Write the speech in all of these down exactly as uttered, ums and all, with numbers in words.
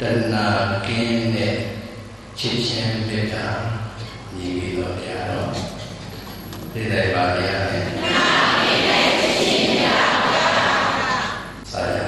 Tena kini cicing beda ini lo dia lo tidak bahagia saya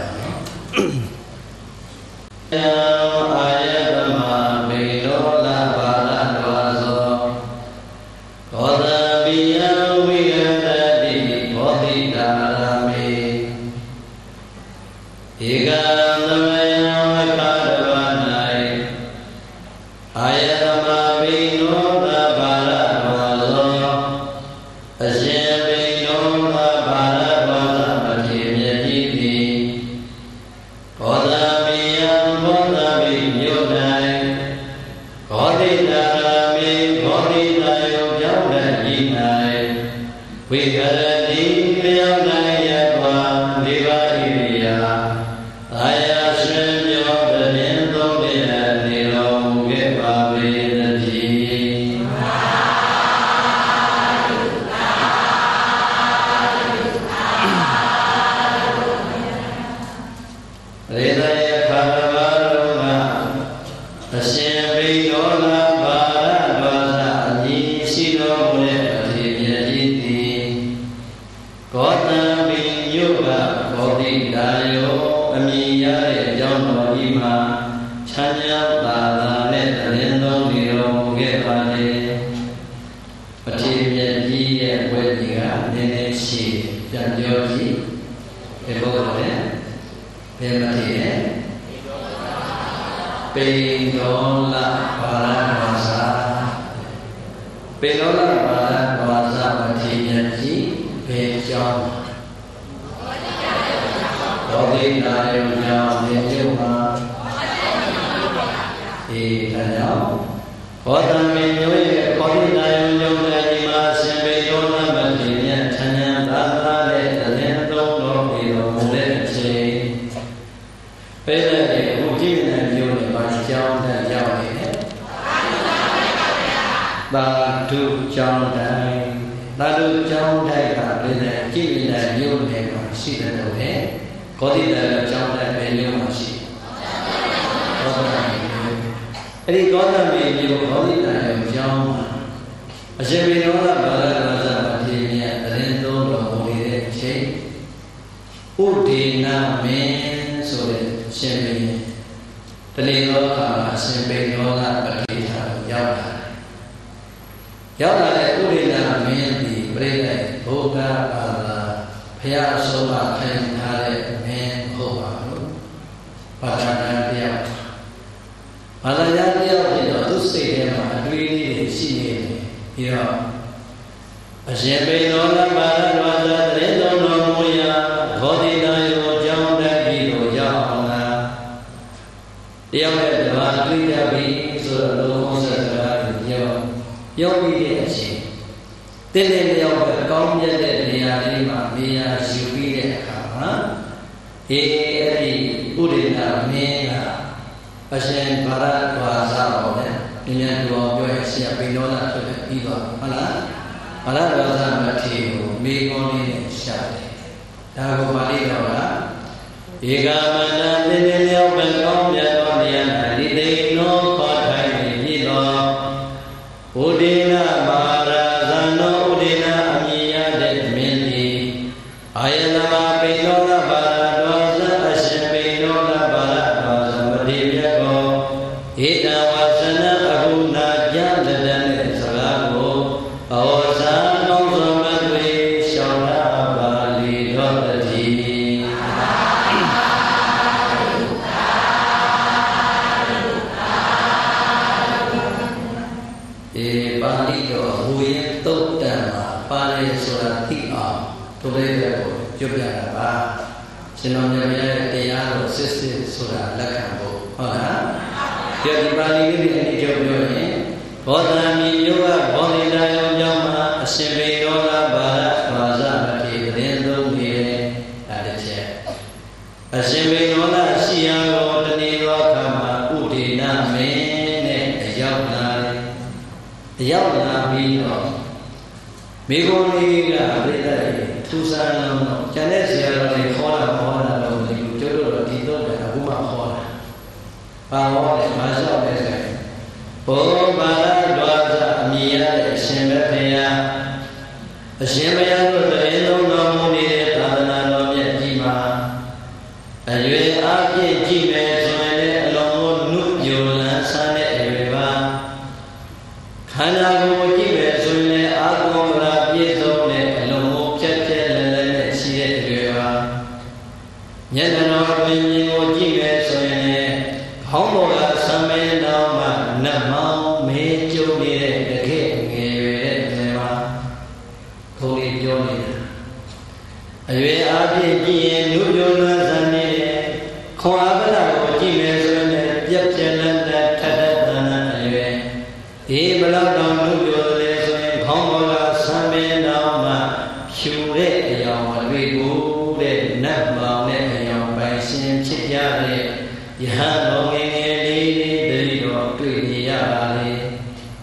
Bahwa masuk besok. Oh, pada dua mia sembahnya, sembahnya tu terhitung namun ini tanah namanya jima. Aje aje jima semuanya namun nukjulan sana ewa. Karena aku jima semuanya aku rapi semuanya namun cecah lelaki siapa ewa. Jangan orang menyentuh jima semuanya. Homoga sampai nama nama mejo ni dek ngewe nama kuli joni. Ayat api ni nujuna zani kau apa lah uji mesra tiap jalan dah ada dana ayat. Ini belakang nujul lesai homoga sampai nama syurek yang berbibu dek nama dek yang baisen cincare. Yang orang ini dari dua dunia ini,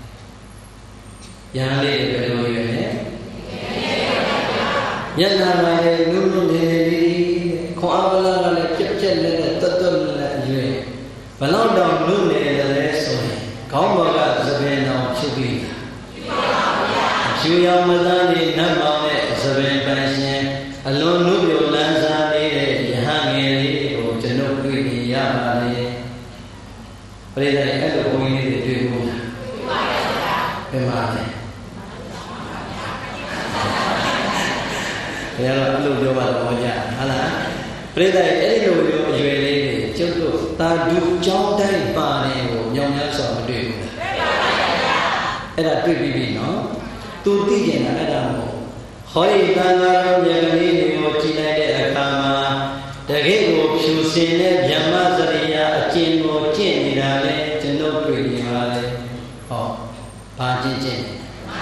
yang ini berdua ini, yang namanya nurun ini, kau awalnya le cecil le tetul le jual, kalau dah nurun ini le soal, kau baga sebenarnya cubi, cubi yang mana ni nama le sebenarnya, alon nurun lansan ini, yang ini oh jenuh dunia. Pada hari itu kau ini tujuh bulan. Bagaimana? Ya, lu jawab apa aja? Alah. Pada hari itu lu jual ini, contoh tadu jauh dari mana itu, yang yang sama tujuh bulan. Ada tujuh bibi, no? Tujuh jenis ada mo. Hari tanggal yang ini mo cina de agama. Daging ko piusin jama zariya acin mo cin nilale jenuh dunia. Oh, pagi cin.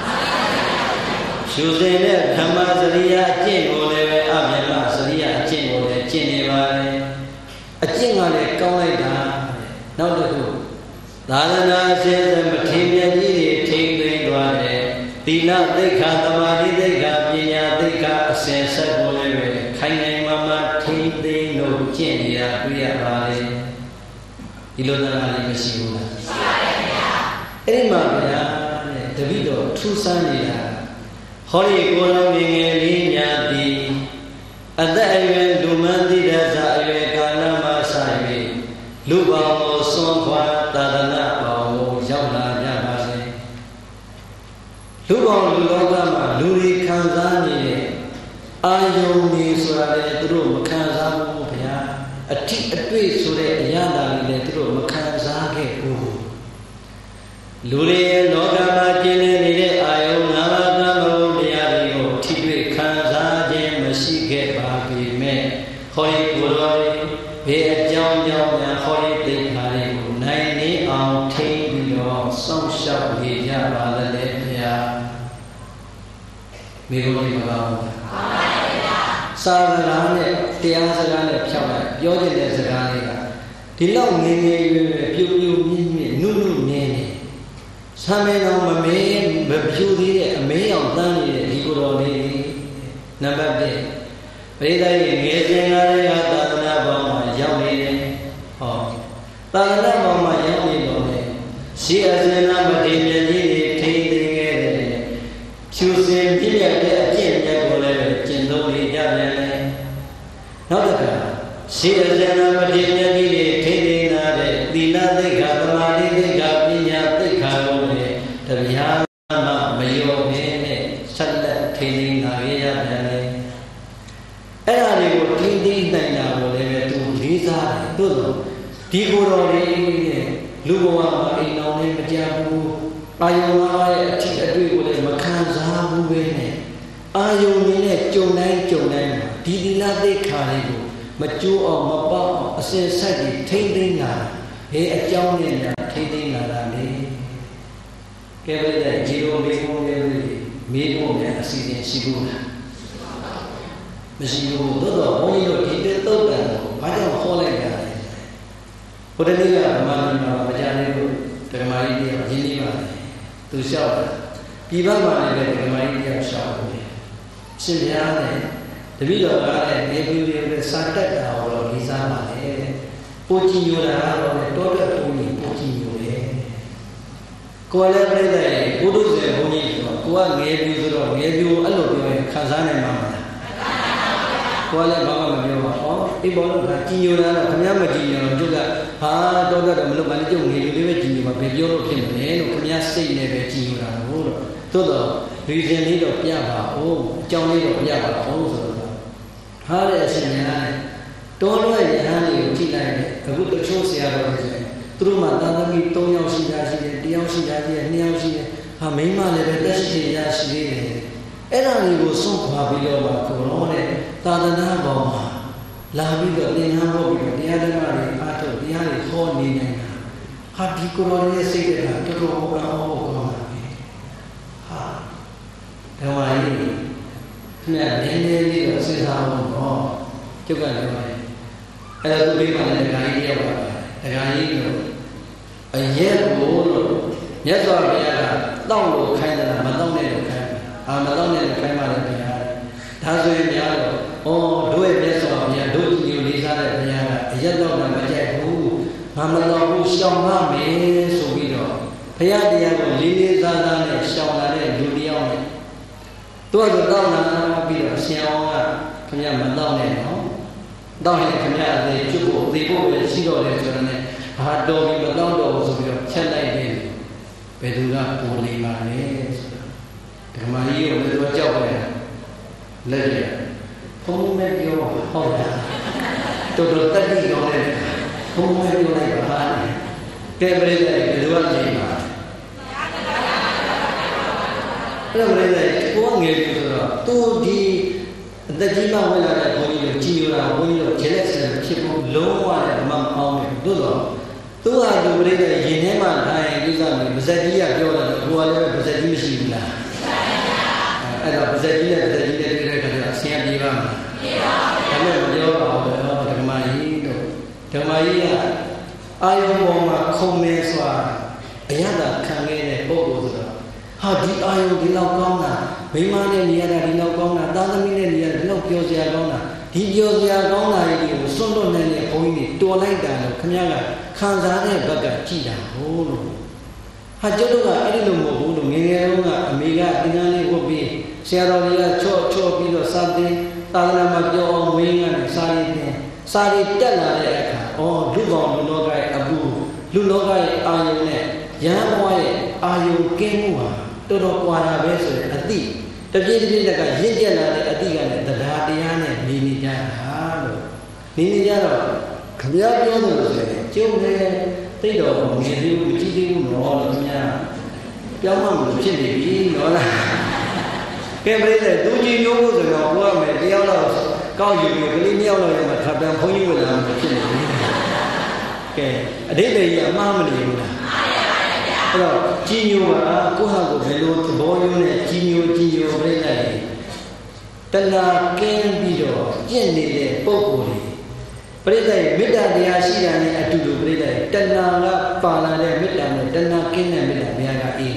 Piusin jama zariya acin boleh, abjama zariya acin boleh cin nilale. Acin ngale kau lagi dah. Nak tu. Dana sesuatu macamnya ni tinggi dua le. Tina dekha, tamari dekha, pinya dekha, sesuatu boleh. Kainai mama tinggi no cien dia tuya balik. Ilotan balik mesti guna. Ini maknya, tapi tu tusan dia. Hari korang mengeli nyati. Ada ayat dumandi dasa ayat kana masa ini. Lupa musuh kuat tadana bau jauhlah jauh. Lupa lupa ma luri kanzan ini. Ayam ni surat itu makan zamu ya, ati ati surat yang dari itu makan zake bu. Luri loga macam ni ayam nama nama dia itu tiada kanzan masih ke bagi me. Hari bulan be jauh jauh yang hari tiada itu naik ni awak tinggal sungsap dia balik ya. Minggu ni malam. Sahaja tiang sahaja siapa, jauh je sahaja. Di laut ni ni piu piu ni ni nunu ni ni. Sampai nama me berpiu ni me yang tani ni ikut ni nampak ni. Pada ini ngejengan ni kata nama bapa jauh ni. Oh, kata nama bapa jauh ni ni. Si asal nama dia ni tinggi ni. Cuci dia dia cincang boleh cinta ni jalan. Nampak? Si asal nama dia ni tinggi nade. Dina dekha, tamari dekha, pinya dekha boleh. Terlihat nama mayu ni salat tinggi nade jalan. Ada ni ko tinggi nade boleh tu risa tu tu. Digorong ni luar inau ni macam ayam ayam cik adui boleh makan zahabu bene. Ayam ni le jonai jonai. Di di nade kari tu macam apa asyik sahaja tinggi nade. Hei acau ni tinggi nade ni. Kerana jiwa minggu ni minggu ni asyik sibuk. Mesti tu tu tu orang itu kita tahu kan macam holai kan. Pada ni lah mana mana macam ni tu termari dia ini mana tu siapa? Ibu mana dia termari dia siapa ni? Sebenarnya ni, tapi kalau ada dia pilih dia sangat dah orang kisah mana. Puji orang orang tu tu ကိုယ်လည်းပြိတ္တရေဘုဒ္ဓဇေဘုန်းကြီးဆိုကိုကငယ်ပြူဆိုတော့ငယ်ပြူအဲ့လိုပြောရင်ခံစားနိုင်မှာမလားကိုယ်လည်းဘာမှမပြောပါဘူးအိဘောလို့ကကြည်ညိုတာတော့ခင်ဗျားမကြည်ညိုတော့ကျုပ်ကဟာတော့တော့မလုပ်ပါနဲ့ကျုပ်ငယ်ပြူလေးပဲကြည်ညိုပါဘယ်ပြောလို့ဖြစ်မလဲလို့ခင်ဗျားစိတ်နဲ့ပဲကြည်ညိုတာလို့တော့သို့တော့ဒီရင်လေးတော့ပြပါဦးအကြောင်းလေးတော့ပြပါဦးဆိုတော့ဟာတဲ့အရှင်များတော်လွယ်ရဟန်းတွေကိုကြည့်လိုက်တယ်အခုတချို့ဆရာတော်တွေဆိုရင်သူတို့မှသာသမီသုံးယောက်ရှိတာရှိတယ်တစ်ယောက်ရှိတာရှိတယ်နှစ်ယောက်ရှိတယ်ဟာမိန်းမလည်းပဲတက်ရှိရရှိသေးတယ်အဲ့ဒါတွေကိုစွန့်ခွာပြီးတော့မှကိုရောတဲ့သာသနာပေါ်မှာလာပြီးတော့သင်္ဟောဖို့ပြီးတော့တရားဓမ္မတွေအားထုတ်တရားတွေဟောနေနိုင်တာဟာဒီကိုရောရဲ့စိတ်ကတော်တော်ဟောကောင်းဖို့ကောင်းတာပဲဟာဓမ္မကြီးနဲ့နည်းနည်းလေးတော့စဉ်းစားဖို့တော့ကျုပ်ကလည်းအဲ့ဒါသူပြီးမှလည်းဒကာကြီးရောက်ပါဒကာကြီးတို့အရက်ကိုလို့မြတ်စွာဘုရားကတောက်လို့ခိုင်းတယ်မတောက်နဲ့လို့ခိုင်းတယ်အာမတောက်နဲ့လို့ခိုင်းပါလေဘုရားဒါဆိုရင်များတော့ဩတို့ရဲ့မြတ်စွာဘုရားတို့ကြီးကိုလေးစားတဲ့ဘုရားကအရက်တော့မှမကြိုက်ဘူးငါမတော်ဘူးရှောင်ရမယ်ဆိုပြီးတော့ဘုရားတရားကိုလေးလေးစားစားနဲ့ရှောင်လာတဲ့လူတယောက်နဲ့တို့ကတော့တောက်လာပြီးတော့ဆရာအောင်ကခင်ဗျာမတောက်နဲ့နော်တောက်ရင်ခင်ဗျာအသေးကျွတ်ဖို့အသေးဖို့ပဲရှိတော့တယ်ဆိုတော့ねဟာတော်ပြီမတောက်တော့ဘူးဆိုပြီးတော့ချက်လိုက်တယ်ဘယ်သူကပေါ်နေပါလဲဆိုတာဓမ္မကြီးကိုလည်းတော့ကြောက်တယ်လက်ရဘုံမဲ့ပြောဟုတ်တာတော်တော်တက်ပြီးတော့တယ်ဘုံမဲ့ပြောလိုက်ပါကဲပြိတ္တဘယ်သူကနေပါအဲ့ဒါလည်းကိုယ်ငယ်ပြီဆိုတော့သူဒီအသက်ကြီးမှဝင်လာတဲ့ဘုန်းကြီးကိုကြည်ညိုတာဘုန်းကြီးတို့ဂျက်လက်ဆန်ဖြစ်ဖို့လုံးဝလည်းမအောင်ဘူးတို့တော့သူဟာသူပြိတ္တရင်ထဲမှာထားရင်ကိစ္စမျိုးပါဇက်ကြီးကပြောတာတော့ကိုယ်ကလည်းပါဇက်ကြီးမရှိဘူးလားအဲ့တော့ပါဇက်ကြီးနဲ့ပါဇက်ကြီးနဲ့တွေ့တဲ့အခါကျတော့ဆင်းရဲပြေးပါမှာပြေးပါဘူးဒါပေမဲ့မပြောပါဘူးတော့ဓမ္မကြီးတို့ဓမ္မကြီးကအာယုံပေါ်မှာခုံနေစွာအရသာခံခဲ့တဲ့ပုဂ္ဂိုလ်ဆိုတော့ဟာဒီအာယုံဒီလောက်ကောင်းတာမိမနဲ့နေရတာဒီလောက်ကောင်းတာသားသမီးနဲ့နေရတာဒီလောက်ပြောစရာကောင်းတာဒီပြောစရာကောင်းတာတွေကိုစွန့်လွတ်နိုင်တဲ့ဘုန်းကြီးတွေတော်လိုက်တာလို့ခင်ဗျားကခံစားတဲ့ဘက်ကကြည်တာဟိုးလို့ဟာကျုပ်တို့ကအဲ့ဒီလိုမဟုတ်ဘူးလို့ငယ်ငယ်တုန်းကအမေကသင်္ကန်းလေးဝတ်ပြီးဆရာတော်ကြီးကချော့ချော့ပြီးတော့စာသင်သာသနာမှာပြောအောင်ဝင်းကနေစာရည်သင်စာရည်တက်လာတဲ့အခါဩလူကောင်လူလောကရဲ့အပူလူလောကရဲ့အာယုံနဲ့ရဟန်းဘဝရဲ့အာယုံကင်းမှုဟာတော်တော်ကွာတာပဲဆိုရင်အတိတပြည့်တပြည့်တက်ကရင့်ကျက်လာတဲ့အတိကလည်းတရားတရားနဲ့နေနေကြတာလို့နေနေကြတော့ခမည်းပြောလို့ဆိုရင်ကျုပ်လည်းသိတော်ငယ်သေးဘူးကြည့်သေးဘူးနော်လို့ခင်ဗျာပြောင်းမှမဖြစ်နေပြီနော်လားကဲပြည့်တဲ့သူကြီးမျိုးဖို့ဆိုတော့ဘုရားမယ်တယောက်တော့ကောက်ယူပြီးကလေးနှစ်ယောက်တော့ရမှာထပ်ပြန်ဘုန်းကြီးဝင်လာမှဖြစ်နေပြီကဲအတိတ်တွေကြီးအမှားမနေဘူးလားအဲ့တော့ကြီးညိုပါကိုယ့်ဟာကိုယ်ဘယ်လိုသဘောမျိုးနဲ့ကြီးညိုကြီးညိုပြိတ္တတဏှာကင်းပြီးတော့ကျင့်နေတဲ့ပုဂ္ဂိုလ်တွေပြိတ္တမေတ္တာတရားရှိတာနဲ့အတူတူပြိတ္တတဏှာကပါလာတဲ့မေတ္တာနဲ့တဏှာကင်းတဲ့မေတ္တာဘုရားကအေး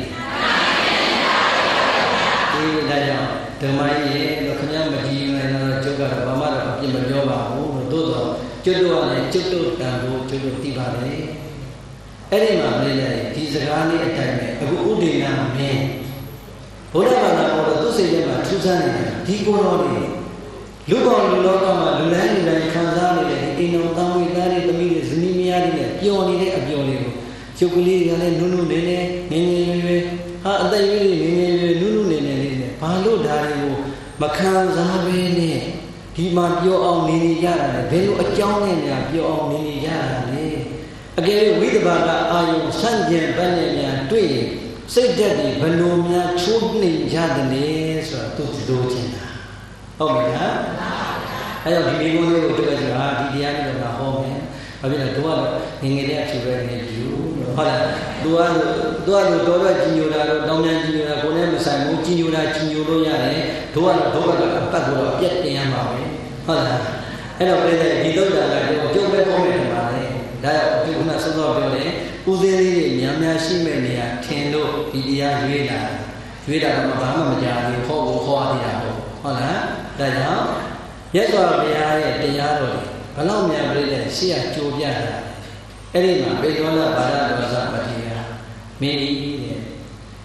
အေးဒါကြောင့်ဓမ္မကြီးရဲ့လို့ခင်ဗျားမကြည့်နိုင်တော့ကျုပ်ကတော့ဘာမှတော့အပြစ်မပြောပါဘူးသို့တော့ကျုပ်တို့ကလည်းကျုပ်တို့တန်ဖို့ကျုပ်တို့သိပါလေအဲ့ဒီမှာပြိတ္တဒီစကားလေးအတိုင်းပဲအခုဥဒိဏမင်းဘုရားဘာသာပေါ်တော့သူ့စိတ်ထဲမှာထူးဆန်းနေတာဒီကိုယ်တော်တွေလူကောင်လူလောကမှာလူတိုင်းလူတိုင်းခံစားနေတဲ့အိမ်တော်တောင်းဝိသားတွေသမီးတွေဇနီးမယားတွေနဲ့ပျော်နေတဲ့အပျော်လေးကိုရုပ်ကလေးတွေကလည်းနုနုနေနေငင်းငင်းရွယ်ရွယ်ဟာအသက်ရွယ်ရွယ်ငင်းငင်းရွယ်နုနုနေနေလေးနဲ့ဘာလို့ဒါတွေကိုမခံစားဘဲနဲ့ဒီမှာပျော်အောင်နေနေကြတာလဲဘယ်လိုအကြောင်းနဲ့များပျော်အောင်နေနေကြတာလဲအကယ်၍ဝိသဘာကအာယုဆန့်ကျင်ဘက်နဲ့များတွေ့ရင်စိတ်ဓာတ်တွေဘယ်လိုများချိုးနှိမ်ကြတယ်လဲဆိုတာသူတို့လိုချင်တာဟုတ်ပြီလားအဲ့တော့ဒီမိကုန်းလေးကိုတွေ့ကြတာဒီတရားမျိုးကဟောမယ်ဘာဖြစ်လဲသူကငငယ်တဲ့အဖြစ်ပဲနေပြီဟုတ်လားသူကသူကတော်တော်ကြီးညိုတာတော့တောင်းတန်းကြီးညိုတာကိုလည်းမဆိုင်ဘူးကြီးညိုတာကြီးညိုလို့ရတယ်တို့ကတော့တို့ကတော့အပတ်ကိုတော့အပြက်တင်ရမှာပဲဟုတ်လားအဲ့တော့ပြည့်တဲ့ဒီသုဒ္ဓကတို့ပြုတ်ပဲကောင်းမယ်ထင်ပါလေဒါကြောင့်ဒီခုနစောစောပြောတယ်ဦးသေးလေးတွေများများရှိမဲ့နေရာထင်လို့ဒီတရားရွေးလာရွေးတာတော့ဘာမှမကြားဘူးခေါ်ကိုခေါ်ရသေးတာပေါ့ဟုတ်လားဒါကြောင့်မြတ်စွာဘုရားရဲ့တရားတော်တွေဘလောက်များပြည့်တဲ့ရှေ့ကကြိုးပြတာအဲ့ဒီမှာဘေဒေါလဘာဒဒေါသမထေရမင်းကြီးတဲ့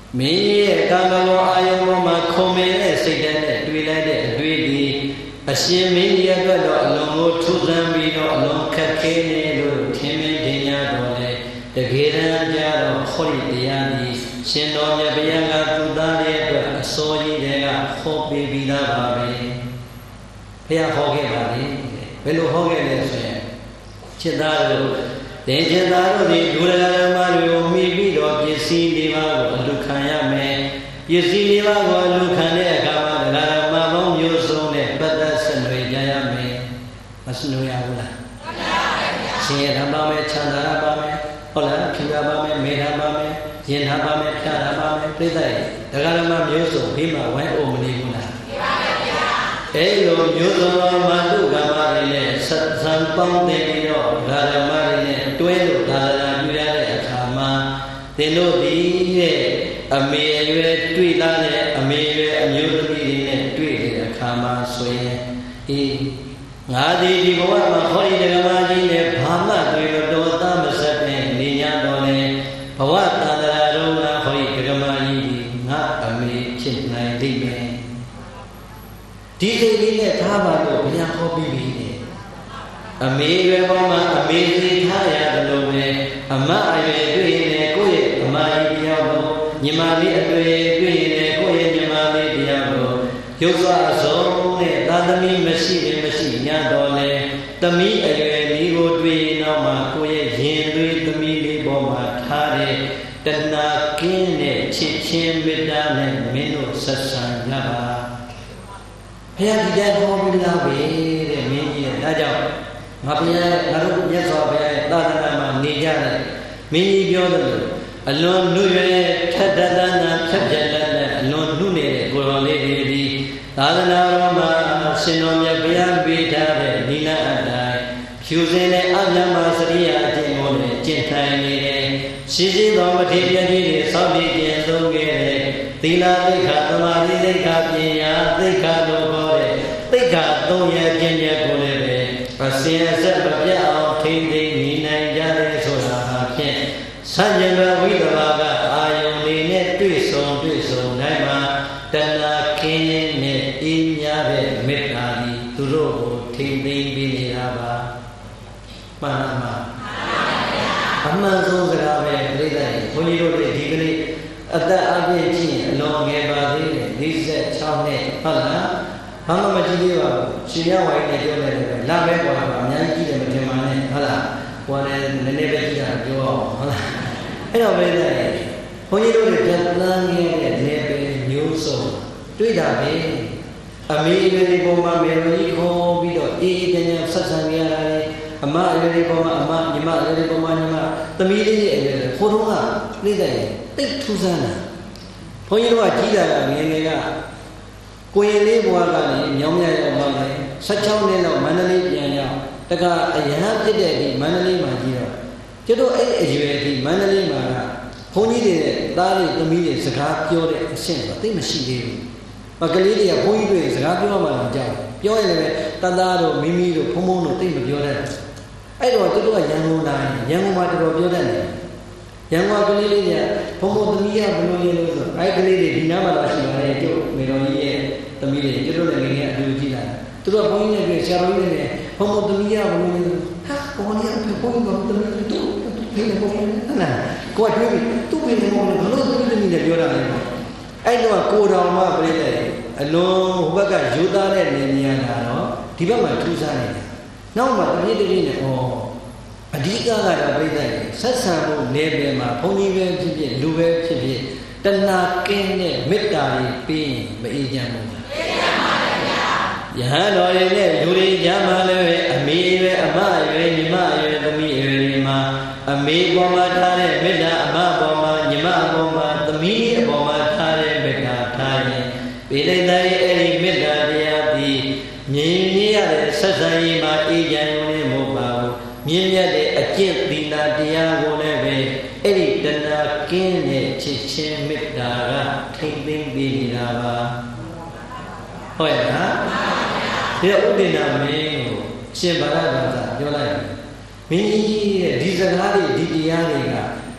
မင်းရဲ့ကာမဂုဏ်အာယုံပေါ်မှာခုံမင်းတဲ့စိတ်ဓာတ်နဲ့တွေ့လိုက်တဲ့အတွေ့ဒီအရှင်မင်းရဲ့အတွက်တော့အလုံးကိုထူဆန်းပြီးတော့အလုံးခက်ခဲနေလို့ထင်မင်းတင်ရတော့လေတကယ်တမ်းကျတော့ဟောဒီတရားကြီးရှင်တော်မြတ်ဘုရားကသူသားရဲ့အတွက်အစိုးရတွေကဟောပေးပြီးသားပါပဲဘုရားဟောခဲ့ပါလေဘယ်လိုဟောခဲ့လဲဆိုရင်จิตသားတို့တင်จิตသားတို့ဒီဒုရဂရမတွေကိုမိပြီးတော့ပစ္စည်းလေးပါးကိုအလူခံရမယ်ပစ္စည်းလေးပါးကိုအလူခံတဲ့အခါမှာဒဂရမပေါင်းမျိုးစုံနဲ့ပတ်သက်ဆက်နွယ်ကြရမယ်မစနွယ်ရဘူးလားရှင်ရတာပါမယ်ချမ်းသာတာပါမယ်ဟုတ်လားဖြူတာပါမယ်မေတာပါမယ်ရင်တာပါမယ်ဖြာတာပါမယ်ပြိဿရဲ့ဒဂရမမျိုးစုံဘေးမှာဝိုင်းအုံမနေဘူးလားအဲ့လိုမျိုးစုံမတုကမတွေနဲ့ဆက်ဆံပေါင်းတင်ပြီးတော့ဓမ္မတွေနဲ့တွဲလို့ဒါရပြုရတဲ့အခါမှာသင်တို့ဒီရဲ့အမေအရွယ်တွေ့လာတဲ့အမေအရွယ်အမျိုးသမီးတွေနဲ့တွေ့တဲ့အခါမှာဆိုရင်အေးငါဒီဒီဘဝမှာဟောဒီဓမ္မကြီးနဲ့ဘာမှတွေ့လို့တော်သားမဆက်တဲ့နေရတော့လေဘဝတန်ត្រာတော့ငါဟောဒီဓမ္မကြီးငါအမေဖြစ်နိုင်လိမ့်မယ်ဒီစိတ်လေးနဲ့ထားပါလို့ဘုရားဟောပြီးပြီအမေရွယ်ပေါ်မှာအမေသိထားရတယ်လို့ပဲအမအရွယ်တွေ့ရင်ကိုယ့်ရဲ့အမကြီးတရားကိုညီမလေးအတွေ့တွေ့ရင်ကိုယ့်ရဲ့ညီမလေးတရားကိုရုပ်စွာအစုံနဲ့သာသမီမရှိရင်မရှိညတော့လေသမီးအရွယ်လေးကိုတွေ့ရင်တော့မှကိုယ့်ရဲ့ရင်သွေးသမီးလေးပေါ်မှာထားတဲ့တဏှာကင်းတဲ့ချစ်ချင်းမေတ္တာနဲ့မင်းတို့ဆက်ဆံကြပါဘုရားဒီတဲ့ဟောပြီးလားပဲတဲ့မင်းကြီးရဲ့ဒါကြောင့်ငါဘုရားငါတို့မြတ်စွာဘုရားရဲ့သာသနာမှာနေကြတယ်မင်းကြီးပြောတယ်လို့အလွန်နှုတ်ရထက်တတနာဖြတ်ဖြတ်လက်လက်အလွန်နှုတ်နေတဲ့ကိုယ်တော်လေးတွေဒီသာသနာတော်မှာရှင်တော်မြတ်ဘုရားပေးထားတဲ့နိလအတိုင်းဖြူစင်တဲ့အမြတ်မစရိယာအကျင့်ကိုလည်းကျင့်ထိုင်နေတယ်ရှိရှိသောမထေရကြီးတွေစောင့်တည်ကျင့်သုံးခဲ့တဲ့သီလသိက္ခာသမာဓိသိက္ခာပညာသိက္ခာတို့ခေါ်တဲ့သိက္ခာသုံးရကျင့်ချက်ကိုလည်းပဲအစဉ်အဆက်မပြတ်အောင်ထိန်းသိမ်းနေနိုင်ကြတယ်ဆိုတာဟာဖြင့်ဆံကျင်ဘဝိသဘာကအာယုန်လေးနဲ့တွေ့ဆုံတွေ့ဆုံနိုင်မှာတဏှာကင်းနဲ့အေးမြတဲ့မေတ္တာကြီးသူတို့ကိုထိန်းသိမ်းပြီးနေတာပါမှန်ပါအမှန်ဆုံးစကားပဲပြိဿရဲ့ဘုန်းကြီးတို့တွေဒီကနေ့အသက်အပြည့်ချင်းအလွန်ငယ်ပါသေးတယ်၄၆နှစ်ဟုတ်လားဘာမှမကြည့်သေးပါဘူးရှင်ရဝိုင်းနဲ့ပြောနေတယ်လာပဲကွာအများကြီးကြည့်တယ်မထင်ပါနဲ့ဟုတ်လားကွာလည်းနည်းနည်းပဲကြည့်တာပြောအောင်ဟုတ်လားအဲ့တော့ပဲလေဘုန်းကြီးတို့တွေပြန်တန်းနေတဲ့နေပဲမျိုးစုံတွေ့တာပဲအမေလေးပုံမှာမေရီခေါ်ပြီးတော့အေးအေးတည်းတည်းဆက်ဆံရတာလေအမအလေးပုံမှာအမညီမအလေးပုံမှာညီမသမီးလေးရဲ့အလေးခိုးတော့ကပြိဿရဲ့တိတ်ထူးဆန်းတာဘုန်းကြီးတို့ကကြီးတာကငယ်ငယ်ကကိုရင်လေးဘွားကနေမြောင်းမြရောက်မှလည်း၁၆နှစ်လောက်မန္တလေးပြန်ရောက်တကအရဟံဖြစ်တဲ့ဒီမန္တလေးမှာကြီးတော့ကျတို့အဲ့အရွယ်ဒီမန္တလေးမှာကဘုန်းကြီးတွေနဲ့သားတွေသမီးတွေစကားပြောတဲ့အဆင့်တော့သိမရှိသေးဘူး။မကလေးတွေကဘုန်းကြီးတွေစကားပြောမှလည်းကြောက်ပြောရင်လည်းတသားတို့မိမိတို့ဘုံဘုံတို့သိမပြောတတ်ဘူး။အဲ့တော့ကျတို့ကရန်ကုန်တိုင်းရန်ကုန်မှာတော်တော်ပြောတတ်တယ်။ရန်ကုန်ကလေးလေးတွေကဘုံဘုံသမီးကဘယ်လိုလဲလို့ဆိုအဲ့ကလေးတွေဒီနားမှာလာရှိပါတယ်ကျုပ်မေတော်ကြီးရဲ့သမီးတွေကျတို့လည်းငယ်ငယ်အတူကြည့်လာသူတို့ကဘုန်းကြီးတွေဆရာတော်ကြီးတွေဘုံဘုံသမီးကဘယ်လိုလဲဟာဘုံကြီးကဘုန်းကြီးကသမီးတို့ဖိနေပုံနဲ့ဟလားကိုကတွေးပြီးသူ့ဖိနေပုံနဲ့ဘလို့သမီးသမီးနဲ့ပြောတာလဲအဲ့တော့ကိုတော်မှပြိတ္တအလုံးဟိုဘက်ကယူသားတဲ့နေနေရတာတော့ဒီဘက်မှာထူးဆန်းနေတယ်နောက်မှတပြည့်တပြည့်နဲ့ဩအဓိကကတော့ပြိတ္တဆက်ဆံဖို့နေပယ်မှာဘုန်းကြီးပဲဖြစ်ဖြစ်လူပဲဖြစ်ဖြစ်တဏှာကင်းတဲ့မေတ္တာတွေပြီးရင်မအေးချမ်းဘူးအေးချမ်းပါလေဗျာယဟန်တော်ရဲ့နဲ့လူတွေကြမှာလည်းအမေပဲအမရွယ်ညီမရွယ်သမီးရွယ်တွေမှာအမေပေါ်မှာထားတဲ့မေတ္တာအမပေါ်မှာညီမပေါ်မှာသမီးအပေါ်မှာထားတဲ့မေတ္တာထားရင်ပေလိုက်တဲ့အဲ့ဒီမေတ္တာတရားသည်မြင်မြင်ရတဲ့ဆက်ဆံရေးမှာအေးချမ်းရုံနဲ့မဟုတ်ပါဘူးမြင်မြတ်တဲ့အကျင့်သီလတရားကိုလည်းပဲအဲ့ဒီတဏှာကင်းတဲ့ချစ်ချင်းမေတ္တာကထိမ့်သိမ့်ပြီးနေတာပါဟုတ်ရဲ့လားဒီဥဒိနာမင်းကိုရှင်ဗရဒ္ဒသာပြောလိုက်မင်းကြီးရဲ့ဒီစကားတွေဒီတရားတွေကအ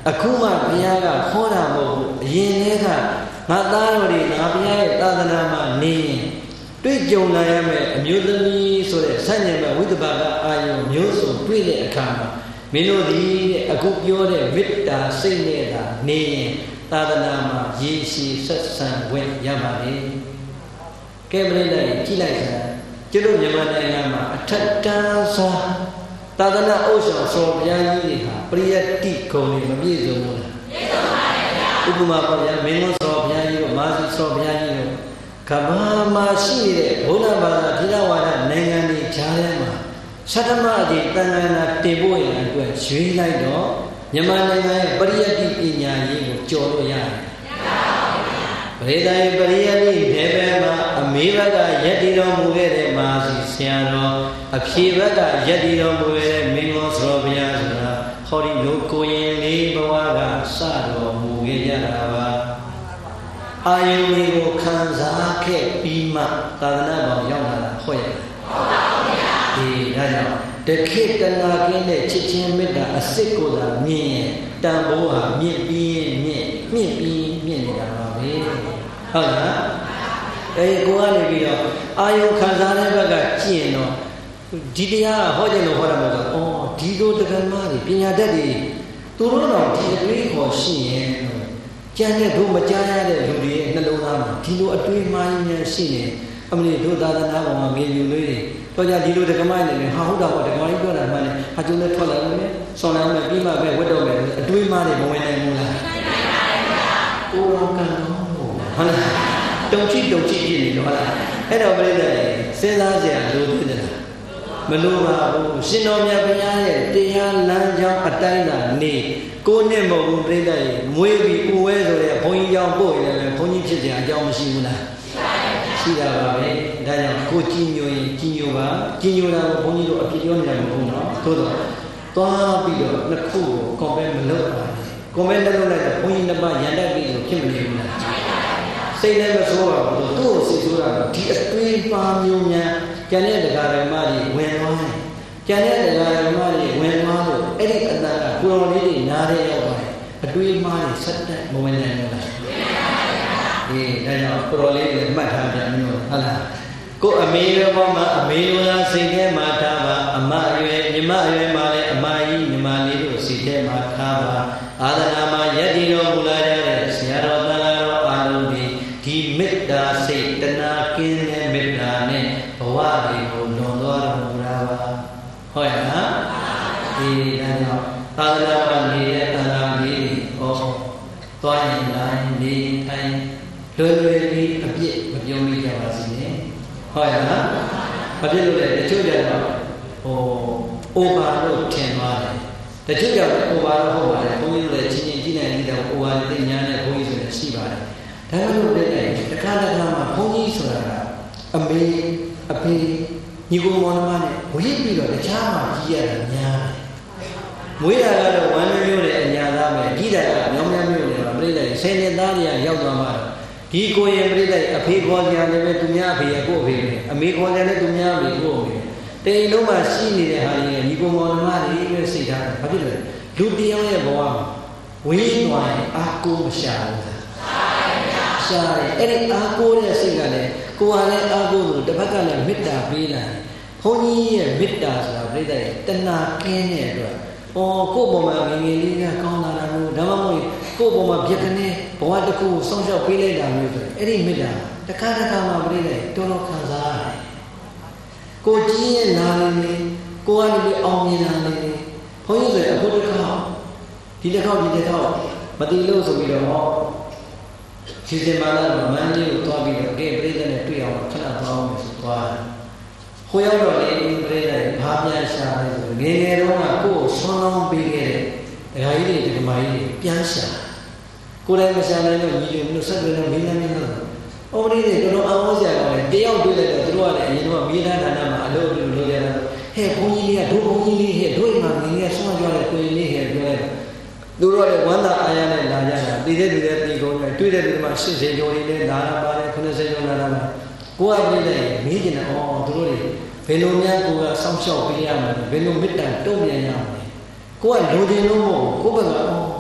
အခုမှဘုရားကခေါ်တာမဟုတ်ဘူးအရင်တည်းကငါသားတော်တွေငါဘုရားရဲ့သာသနာမှာနေရင်တွေ့ကြုံလာရမယ်အမျိုးသမီးဆိုတဲ့ဆန့်ကျင်ဘက်ဝိသဘာကအာယုံမျိုးစုံတွေ့တဲ့အခါမှာမင်းတို့ဒီအခုပြောတဲ့မေတ္တာစိတ်နဲ့သာနေရင်သာသနာမှာရေရှည်ဆက်ဆံခွင့်ရပါလေကဲပြိတ္တာကြည့်လိုက်စမ်းကျွတ်တို့မြန်မာနိုင်ငံမှာအထက်တန်းဆုံးသာသနာဥစ္စာစောဘုရားကြီးတွေဟာပရိယတ္တိဂုဏ်တွေမပြည့်စုံဘူးလားပြည့်စုံပါရဲ့ဗျာဥပမာပေါ့ဗျာမင်းတို့စောဘုရားကြီးတို့မာစီစောဘုရားကြီးတို့ကမ္ဘာမှာရှိနေတဲ့ဘုရားဘာသာသီလဝါဒနိုင်ငံတွေကြားထဲမှာသတ္တမအကြီးတန်ခါနာတင်ဖို့ရန်အတွက်ရွေးလိုက်တော့မြန်မာနိုင်ငံရဲ့ပရိယတ္တိပညာရေးကိုကျော်လို့ရတယ်ပရိသတ်ပရိယတ္တိနယ်ပယ်မှာအမေဘက်ကယက်တီတော်မူခဲ့တဲ့မာစီဆရာတော်အဖြေဘက်ကယက်တီတော်မူခဲ့တဲ့မင်းမောသရောဘုရားဆိုတာဟောဒီလိုကိုရင်လေးဘဝကစတော်မူခဲ့ကြတာပါအာယုန်လေးကိုခံစားခဲ့ပြီးမှသာသနာ့ဘောင်ရောက်လာတာဟုတ်ရဲ့ဟုတ်ပါဘူးဗျာဒီဒါကြောင့်တခိတနာကင်းတဲ့ချစ်ချင်းမေတ္တာအစစ်ကိုသာမြင်ရင်တန်ဖိုးဟာမြင့်ပြီးမြင့်မြင့်ပြီးမြင့်နေတာပါပဲဟုတ်လားအဲကိုကနေပြီးတော့အာယုခံစားတဲ့ဘက်ကကြည့်ရင်တော့ဒီတရားဟောခြင်းလို့ဟောတာမဟုတ်ဘူး။အော်ဒီလိုတက္ကမတွေပညာတတ်တွေသူတို့တော့ဒီအတွေးခေါ်ရှိရင်ကြံတဲ့တို့မကြားရတဲ့လူတွေရဲ့နှလုံးသားမှာဒီလိုအတွေးမှန်းဉာဏ်ရှိနေအမလီတို့သာသနာ့ဘောင်မှာမြေယူလေးတွေတော့ကြဒီလိုတက္ကမတွေနဲ့ဟာဟုတ်တာပေါ့တက္ကမကြီးပြောတာမှန်းတယ်ဟာကျုံနဲ့ထွက်လာတယ်ဆောင်းလာမယ်ပြီးမှပဲဝတ်တော့မယ်အတွေးမှန်းတွေမဝင်နိုင်ဘူးလား။ကိုယ်တော်ကံတော်ဟုတ်လားတုံချိတုံချိဖြစ်နေတော့ဟုတ်လားအဲ့တော့ပြိတ္တာစဉ်းစားကြရလို့ဖြစ်တယ်မလို့ပါဘူးရှင်တော်မြတ်ဘုရားရဲ့တရားလမ်းကြောင်းအတိုင်းသာနေကိုနဲ့မဟုတ်ဘူးပြိတ္တာရေမွေးပြီးဥဝဲဆိုတဲ့ဘုန်းကြီးကြောင့်ပို့ရင်လည်းဘုန်းကြီးဖြစ်ကြအကြောင်းမရှိဘူးလားရှိတာပါပဲဒါကြောင့်ကိုကြည်ညိုရင်ကြည်ညိုပါကြည်ညိုတာကိုဘုန်းကြီးတို့အပြစ်ပြောနေတယ်မဟုတ်ဘူးနော်သို့တော့သွားပြီးတော့နှစ်ခုကိုကွန်ပက်မလုပ်ပါနဲ့ကွန်ပက်လုပ်လိုက်တော့ဘုန်းကြီးနှစ်ပါးရန်တက်ပြီးလို့ဖြစ်မနေဘူးလားစိတ်လည်းမဆိုးပါဘူးသူ့ကိုစိတ်ဆိုးတာဒီအတွေးပါမျိုးများကျန်တဲ့တရားဓမ္မတွေဝင်သွားတယ်ကျန်တဲ့တရားဓမ္မတွေဝင်သွားလို့အဲ့ဒီအတ္တကကိုယ်တော်လေးတွေနားရဲရောက်သွားတယ်အတွေးမှားတွေဆက်တက်မဝင်နိုင်ဘူးလားအေးဒါကြောင့်ကိုယ်တော်လေးတွေမှတ်ထားကြမျိုးဟုတ်လားကိုအမေရောပေါ်မှာအမေလိုလားစိတ်ထဲမှာထားပါအမအရွယ်ညီမအရွယ်မှာလည်းအမကြီးညီမလေးတို့စိတ်ထဲမှာထားပါအာသနာမှာယက်တီတော်မူလာကြတဲ့ဆရာတော်သံဃာတော်အားလုံးဒီဒီမေတ္တာစိတ်တနာကင်းတဲ့မေတ္တာနဲ့ဘဝတွေကိုလွန်သွားတော်မူတာပါဟုတ်ရဲ့နော်ဒီဒါကြောင့်သာသနာ့ဘာနေတဲ့သံဃာလေးဟောသွားရင်တိုင်းနေထိုင်လွယ်လွယ်လေးအပြစ်မပြောမိကြပါစေနဲ့ဟုတ်ရဲ့နော်မပြစ်လို့လည်းတချို့ကြတော့ဟိုအိုဘာလို့ထင်သွားတယ်တချို့ကြတော့အိုဘာလို့ဟုတ်ပါတယ်ဘုန်းကြီးတို့လည်းချင်းချင်းကြည့်နိုင်ကြတယ်အိုဘာသိညာနဲ့ဘုန်းကြီးဆိုလည်းရှိပါတယ်ဒါမှမဟုတ်လည်းတခါတခါမှာဘုန်းကြီးဆိုတာကအမေအဖေညီကိုမောင်နှမနဲ့ဝိပြီးတော့တခြားမှာကြီးရတာများတယ်မွေးရကတော့ဝမ်းမျိုးနဲ့အညာသားပဲကြီးတာကမြောင်းမြောင်းမျိုးနဲ့ပြိတ္တိဆယ်နှစ်သားတွေကရောက်သွားမှဒီကိုရင်ပြိတ္တိအဖေခေါ်ကြတယ်ပဲသူများအဖေကိုအဖေပဲအမေခေါ်ကြတယ်သူများအမေကိုအမေတိမ်လုံးမှာရှိနေတဲ့ဟာတွေညီကိုမောင်နှမတွေပဲစိတ်ထားတယ်ဘာဖြစ်လဲလူတယောက်ရဲ့ဘဝမှာဝိသွားရင်အာကိုမရှာဘူးရှာတယ်အဲ့ဒီအားကိုးတဲ့စိတ်ကလည်းကိုယ်ကလည်းအားကိုးလို့တစ်ဖက်ကလည်းမေတ္တာပေးလာတယ်ဘုန်းကြီးရဲ့မေတ္တာဆိုတာပြိတ္တရဲ့တဏှာကင်းတဲ့အတွက်အော်ကိုယ့်ပေါ်မှာငငယ်လေးကကောင်းလာတာမျိုးဒါမှမဟုတ်ကိုယ့်ပေါ်မှာပြက်ကနေဘဝတစ်ခုကိုစောင့်ရှောက်ပေးလိုက်တာမျိုးဆိုရင်အဲ့ဒီမေတ္တာတစ်ခါတစ်ခါမှပြိတ္တရဲ့တော်တော်ခံစားရတယ်ကိုကြီးရဲ့နာလေးကိုကနေပြီးအောင်မြင်လာနေဘုန်းကြီးဆိုရင်အခုတစ်ခါဒီတစ်ခါဒီတစ်ခါမတိလို့ဆိုပြီးတော့စီစဉ်ပါလားမန်းလေးကိုသွားပြီးတော့ကဲပြိတ္တနဲ့တွေ့အောင်ခဏသွားအောင်ဆိုသွားဟိုရောက်တော့လေပြိတ္တဘာပြန်ရှာလဲဆိုငယ်ငယ်တုန်းကကိုယ်ဆွမ်းလောင်းပေးခဲ့တဲ့ဒကာကြီးတွေဒကာမကြီးတွေပြန်ရှာကိုယ်လည်းမရှာနိုင်တော့ညီလေးမျိုးဆက်တယ်မင်းလည်းမင်းလည်းအော်ဒီတွေတော်တော်အောင်အောင်စရာကောင်းတယ်တယောက်တွေ့လိုက်တော့သူတို့ကလည်းအရင်ကမိသားဌာနမှာအလုပ်လုပ်လုပ်ရတာဟဲ့ဘုန်းကြီးလေးကဒုဘုန်းကြီးလေးဟဲ့တို့အိမ်မှာငယ်ငယ်ဆွမ်းကြတဲ့ကိုယ်လေးဟဲ့ပြောလိုက်သူတို့လည်းဝမ်းသာအားရနဲ့လာကြတာတည်တဲ့လူတွေတည်ကုန်တယ်တွေ့တဲ့လူတွေမှာရှစ်ဆယ်ကျော်လေးလည်းလာတာပါတယ်ခုနှစ်ဆယ်ကျော်လာတာပါကိုယ်ကပြိတ္တမေးကြတယ်အော်သူတို့တွေဘယ်လိုများကိုယ်ကစောင့်ရှောက်ပေးရမလဲဘယ်လိုမေတ္တာတုံ့ပြန်ရမလဲကိုယ်ကလူချင်းလုံးမဟုတ်ကိုယ်ဘက်ကအော်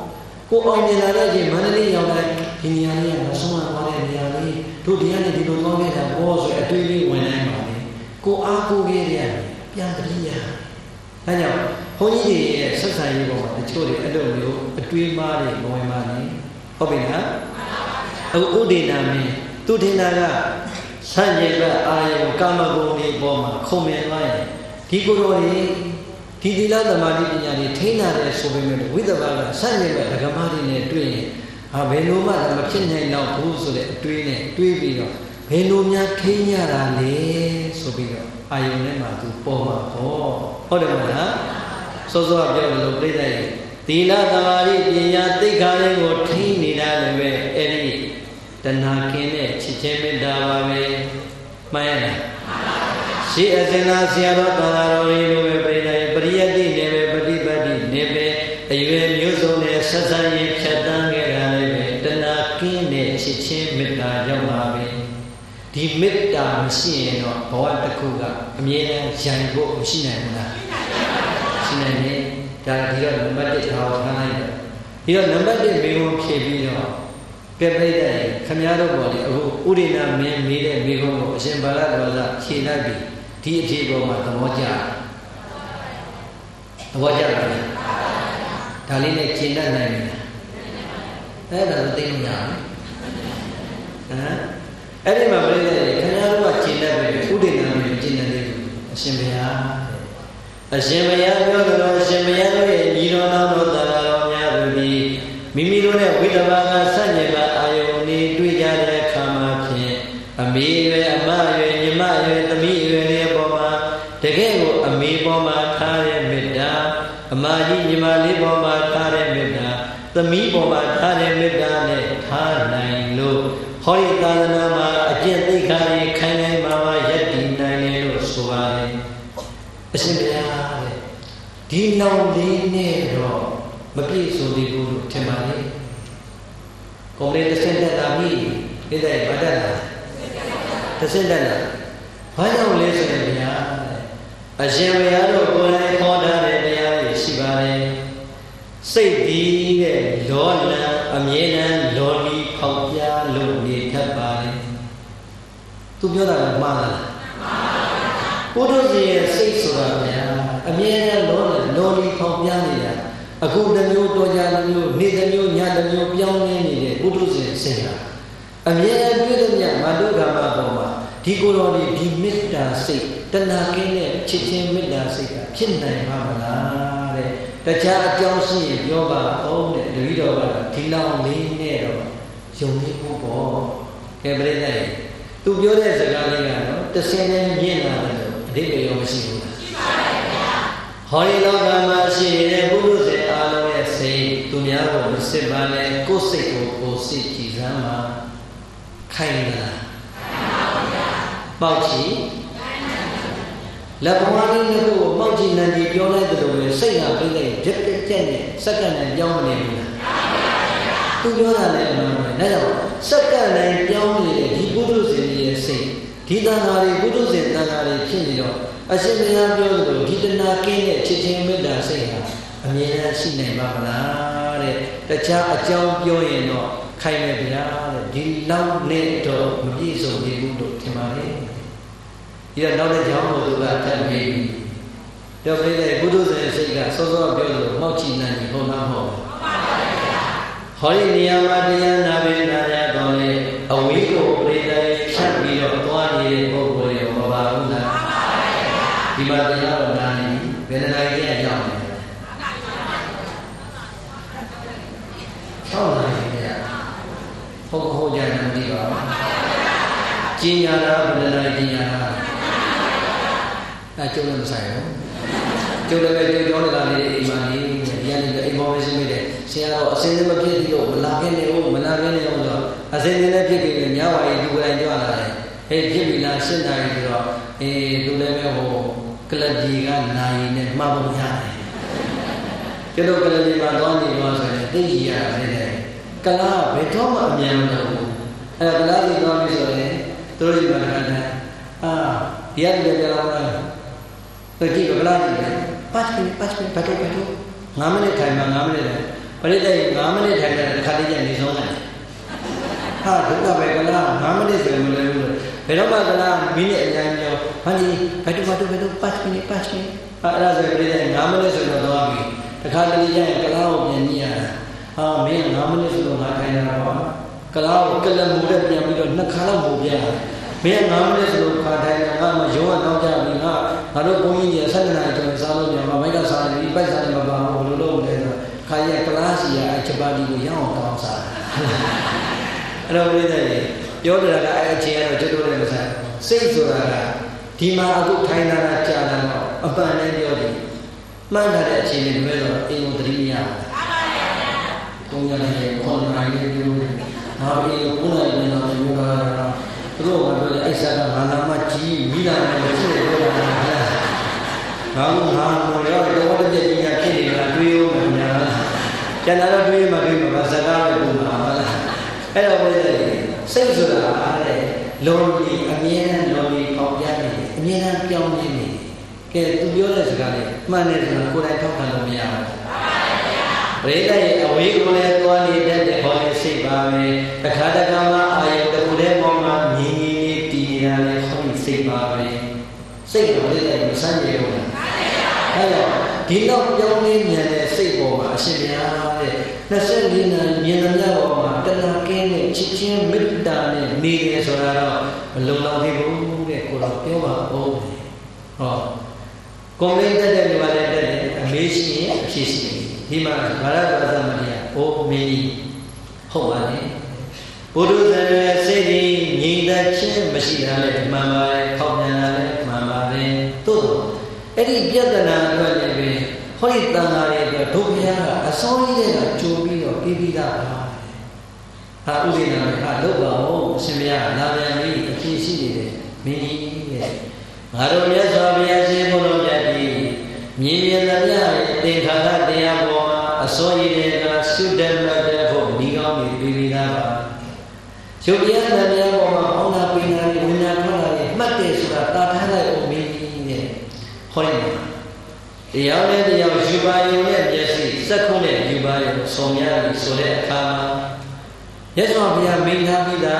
ကိုအောင်မြင်လာတဲ့ချိန်မန္တလေးရောက်လိုက်ဒီနေရာလေးကဆုံးမသွားတဲ့နေရာလေးတို့ဒီကနေဒီလိုသွားခဲ့တာဘောဆိုအတွေ့အလေးဝင်နိုင်ပါလေကိုအားကိုခဲ့ရတယ်ပြန်တတိယဒါကြောင့်ဘုန်းကြီးတွေရဲ့ဆက်ဆံရေးပေါ်မှာတချို့တွေအဲ့လိုမျိုးအတွေးမှားတွေမဝင်ပါနဲ့ဟုတ်ပြီလားအခုဥဒေနာမင်းသူထင်တာကဆန့်ကျင်ဘက်အာယုကာမဂုဏ်တွေပေါ်မှာခုံမြင်သွားရင်ဒီကိုယ်တော်တွေဒီသီလသမာဓိပညာတွေထိန်းလာတဲ့ဆိုပေမဲ့ဝိသဘာကဆန့်ကျင်ဘက်ဓမ္မတွေနဲ့တွေ့ရင်ဟာဘယ်လိုမှမဖြစ်နိုင်တော့ဘူးဆိုတဲ့အတွေးနဲ့တွေးပြီးတော့ဘယ်လိုများထိန်းရတာလဲဆိုပြီးတော့အာယုန်ထဲမှာသူပေါ်မှာပေါ့ဟုတ်တယ်မလားစောစောပြောလို့ပြိတ္တရဲ့သီလသမာဓိပညာသိက္ခာတွေကိုထိန်းနေတာလည်းပဲအဲ့ဒီတဏှာကင်းတဲ့ချစ်ချင်းမေတ္တာပါပဲမှန်ရလားရှိအစင်နာဆရာတော်တော်တော်တွေလိုပဲပြိတ္တရဲ့ပရိယတ်တိနေပဲပฏิပတ်တိနေပဲအရွယ်မျိုးစုံနဲ့ဆက်ဆံရေးဖြတ်တန်းခဲ့တာလည်းပဲတဏှာကင်းတဲ့ချစ်ချင်းမေတ္တာရောက်ပါပဲဒီမေတ္တာမရှိရင်တော့ဘဝတစ်ခုကအမြဲတမ်းရန်ဖို့မရှိနိုင်ဘူးလားရှိနိုင်တယ်ဒါဒီတော့နံပါတ်တစ်ထားထားလိုက်တော့ဒီတော့နံပါတ်တစ်မေးခွန်းဖြေပြီးတော့ကဲပြိတ္တခမည်းတော်ပေါ်လေအခုဥဒိနာမင်းမေးတဲ့မေးခွန်းကိုအရှင်ဘာလတော်ကဖြေလိုက်ပြီဒီအဖြေပေါ်မှာသဘောကျသဘောကျတယ်ဒါလေးနဲ့ရှင်းတတ်နိုင်ပြီအဲ့ဒါသိလို့ရအောင်ဟမ်အဲ့ဒီမှာပြိတ္တခင်ဗျားတို့ကရှင်းတတ်ပြီဥဒိနာမင်းရှင်းတတ်တယ်အရှင်ဘုရားအရှင်ဘုရားပြောတယ်အရှင်ဘုရားတို့ရဲ့ညီတော်တော်တို့တရားတော်များတို့ဒီမိမိတို့နဲ့ဝိတ္တဘာကဆန့်ကျင်ဘက်အာယုန်တွေတွေ့ကြတဲ့အခါမှာဖြင့်အမေရွယ်အမရွယ်ညီမရွယ်သမီးရွယ်တွေပေါ်မှာတကယ်ကိုအမေပေါ်မှာထားတဲ့မေတ္တာအမကြီးညီမလေးပေါ်မှာထားတဲ့မေတ္တာသမီးပေါ်မှာထားတဲ့မေတ္တာနဲ့ထားနိုင်လို့ဟောဒီသာသနာမှာအကျင့်သိက္ခာတွေခိုင်ခိုင်မာမာယက်တည်နိုင်တယ်လို့ဆိုပါတယ်အရှင်ဘုရားတဲ့ဒီနောင်လေးနဲ့တော့မပြည့်စုံသေးဘူးလို့ထင်ပါလေကိုယ်လေးတစ်စက်တက်တာပြီဒီတဲ့ဗတ်တက်လာတစ်စက်တက်လာဘာကြောင့်လဲဆိုရင်ဘုရားအရှင်ဘုရားတို့ကိုယ်တိုင်ခေါ်ထားတဲ့တရားတွေရှိပါတယ်စိတ်ဒီတဲ့လောလံအမြဲတမ်းလောလီဖောက်ပြလို့နေတတ်ပါလေသူပြောတာကမှားလားဘုဒ္ဓရှင်ရဲ့စိတ်ဆိုတာဗျာအမြဲတမ်းလောလံလောလီဖောက်ပြနေတာအခုတစ်မျိုးတော်ကြတစ်မျိုးနေ့တစ်မျိုးညတစ်မျိုးပြောင်းနေနေတဲ့ဘုဒ္ဓရှင်စိတ်ဟာအမြဲတမ်းတွေ့တဲ့မြတ်မတုကမ္မပေါ်မှာဒီကိုယ်တော်ဒီဒီမေတ္တာစိတ်တဏှာကင်းတဲ့ချစ်ချင်းမေတ္တာစိတ်ကဖြစ်နိုင်ပါမလားတဲ့တခြားအကြောင်းရှိရင်ပြောပါအောင်တဲ့တတိတော်ကဒီလောက်လေးနဲ့တော့ယုံကြည်ဖို့ပေါ့ကဲပြိတ္တိသူပြောတဲ့စကားလေးကတော့တစ်ဆယ်နဲ့မြင့်လာတယ်လို့အဓိပ္ပာယ်ရောမရှိဘူးလားရှိပါတယ်ဗျာဟောဒီလောကမှာရှိနေတဲ့ဘုရုဇဉ်အားလုံးရဲ့စိတ်သူများကိုမစစ်ပါနဲ့ကိုယ်စိတ်ကိုကိုယ်စစ်ကြည်စမ်းပါခိုင်လားပေါက်ချီလက်ဘဝလေးနဲ့ကိုပေါက်ချီနန္ဒီပြောလိုက်တယ်လို့ပဲစိတ်ဟာပြိတ္တိရက်တက်ကြက်နဲ့စက္ကန့်နဲ့ပြောင်းမနေဘူးလားသူပြောတာလည်းအမှန်ပဲဒါကြောင့်စက္ကန့်နဲ့ပြောင်းနေတဲ့ဒီပုထုဇဉ်ရဲ့စိတ်ဒီတန်ဃာတွေပုထုဇဉ်တန်ဃာတွေဖြစ်နေတော့အရှင်ဘုရားပြောသလိုဒီတဏှာကင်းတဲ့ချစ်ချင်းမေတ္တာစိတ်ဟာအမြဲတမ်းရှိနိုင်ပါမလားတဲ့တခြားအကြောင်းပြောရင်တော့ခိုင်မယ်ဗျာတဲ့ဒီလောက်နဲ့တော့မပြည့်စုံသေးဘူးလို့ထင်ပါလေဒီတော့နောက်တဲ့ကြောင်းကိုသူကတတ်ပြီးပြောပြတဲ့ဘုဒ္ဓဇင်စိတ်ကစောစောပြောလို့မောက်ချီနိုင်ပြီဟုတ်လားမဟုတ်ဘူးဟောဒီနေရာမှာတရားနာပြီးနာရတော့လေအဝိကိုပြိတ္တိဖြတ်ပြီးတော့သွားနေတဲ့ပုဂ္ဂိုလ်ရောမပါဘူးလားဒီမှာတရားတော်နာနေဘယ်နှနိုင်ကြီးအကြောင်းလဲ၆နိုင်ကြီးဟုတ်ဟုတ်ကြတယ်မသိပါဘူးကျင်ညာတာဘယ်နှနိုင်ကျင်ညာတာအဲကျုပ်လည်းမဆိုင်ဘူးကျုပ်လည်းပဲကျုပ်ကြောင်းနေတာလေးအိမ်မှာနေဒီကနေအိမ်ပေါ်ပဲရှိမိတယ်ဆရာတော်အစင်းစမဖြစ်ပြီးတော့မလာခဲ့နေဦးမလာခဲ့နေဦးဆိုတော့အစင်းစင်းလည်းဖြစ်ပြီးညဝါရီလူကိုယ်တိုင်ကြွလာတယ်ဟေးဖြစ်ပြီလားရှင်းနိုင်ပြီးတော့အေးသူလည်းပဲဟိုကလပ်ကြီးကနိုင်နဲ့မှားပုံရတယ်ကျတော့ကလပ်ကြီးမှာသွားနေတော့ဆိုရင်သိကြီးရတယ်ကလားဘယ်တော့မှအမြန်မလုပ်ဘူးအဲကလားကြီးသွားပြီဆိုရင်သူတို့ဒီမှာကတည်းကအာဒီရတဲ့ကြောင်လားတတိကကလားကြီးပတ်ပြီးပတ်ပြီးပတ်တော့ပတ်တော့ငါးမိနစ်ထိုင်မှာငါးမိနစ်တယ် Pada day nama ni dah kali yang di sana. Ha, kita baik kalau nama ni saya mula mula. Kalau kalau minit yang jauh, hani, padu padu padu pas minit pas minit. Ada saya beri nama ni saya dah tahu. Kali yang kalau yang ni ada, ha, minit nama ni saya dah kaya apa. Kalau kalau muda punya muda nak kalau muda. Minit nama ni saya dah kaya nama jual tahu je minat. Kalau punya dia sana itu selalu dia mereka sana di pasar sana bawa lalu lalu kaya kelas ya coba di yang tahu sah. Ada benda ni, jodoh ada aja ada jodoh ada sah. Sesuatu ada. Di mana aku kaya nak jalan apa ni jodoh. Mana ada aja ni betul ini terinya. Punya ni kon lagi jodoh. Hari punya ni nama jodoh. Terus ada aisyah nama maci bila nama jodoh. Kamu ham orang itu ada jadi yang kini lah tuju mana. Jangan ada tuju macam bahasa kau itu mana. Ada apa jadi? Saya sudah ada lori, amiran lori kau jadi, amiran kau ni. Ke tuju ada sekali. Mana sana kurang kau kalau mian. Mereka yang awak boleh tuan ini dan boleh sebab kadang-kadang ayat boleh mama ni tiada kau sebab saya boleh misalnya orang. Ayo, kita yang ni ni sebab asyiknya ni. Nasi ni ni ni ni orang kena kene cincin minta ni ni saudara belum lagi pun ni kurang tiada oh. Oh, komplain tadi ni mana tadi Malaysia sisi. Di mana barat barat mana oh meni. Homa ni. Bodoh saya sini ni dah cem masih ada mama kau ni ada mama ni tu. Eri biasa nak jual ni, hari tengah ni dua biasa, asal ni dah cubi or pipi dah. Ha, uji nama, ha, lupa oh, semua nama ni kisi ni, mini ni. Baru biasa biasa boleh jadi, ni biasa tinggal dia bawa asal ni dah sudah ada pun nikah ni pipi dah. Sudah dia bawa orang pinang ni, orang pinang ni, mati sudah tak ada orang ni. Holy dia ni dia jubai ni biasa sekon ni jubai somya ni soleh kama Yesus dia minta kita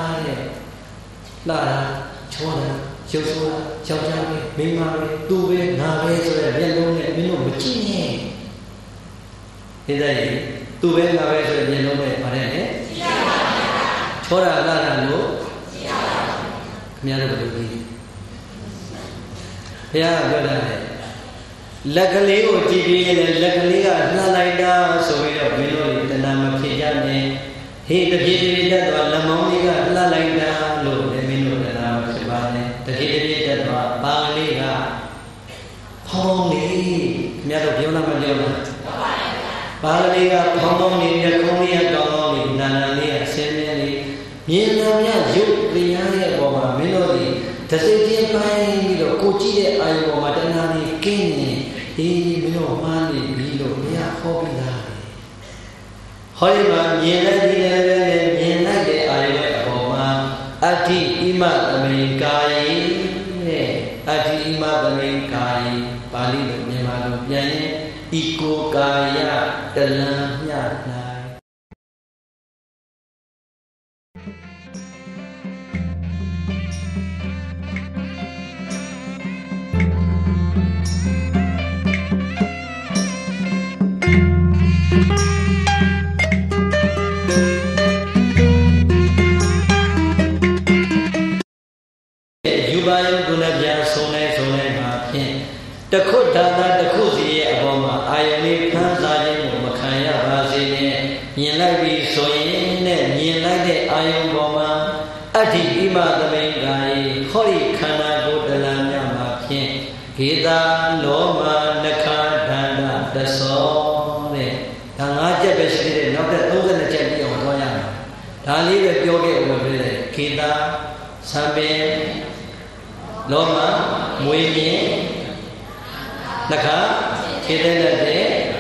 lah cuaca cuaca cuaca ni memang tu be na be soleh dia long ni minum macam ni kita ni tu be na be soleh dia long ni mana ni cuaca lah lalu kami ada betul ya betul. Lagli uji ni, lagli ada lainnya. Soalnya bilo itu nama kerja ni. Hidup hidup itu lamau ni ada lainnya. Lo bilo nama kerja ni. Hidup itu bangli ka. Pong ni, ni ada bio nama bio na. Bangli ka pong ni, ni kong ni ada kong ni, nana ni, semua ni. Ni namanya yuk dia ni bawa bilo ni. Tersedia paling bilo kunci dia ayo macam ni kini, ini bilo mana bilo dia hobi dah. Hobi mana ni lagi ni ni lagi ayo bawa ati imat Amerikai, ati imat Amerikai, Bali ni malu ni ikut kaya dalamnya. Takut dah takut sih abang ayam ni kan saja mau makan ya bahasa ni ni lagi soin ni ni lagi ayam bama adi imat mengai hari kana go dalamnya makin kita loma nakha dana daso ni tengah je bersih ni nak dah tu kan jadi orang tua yang dah ni dah joget orang beri kita sampai loma muini nakha kita nanti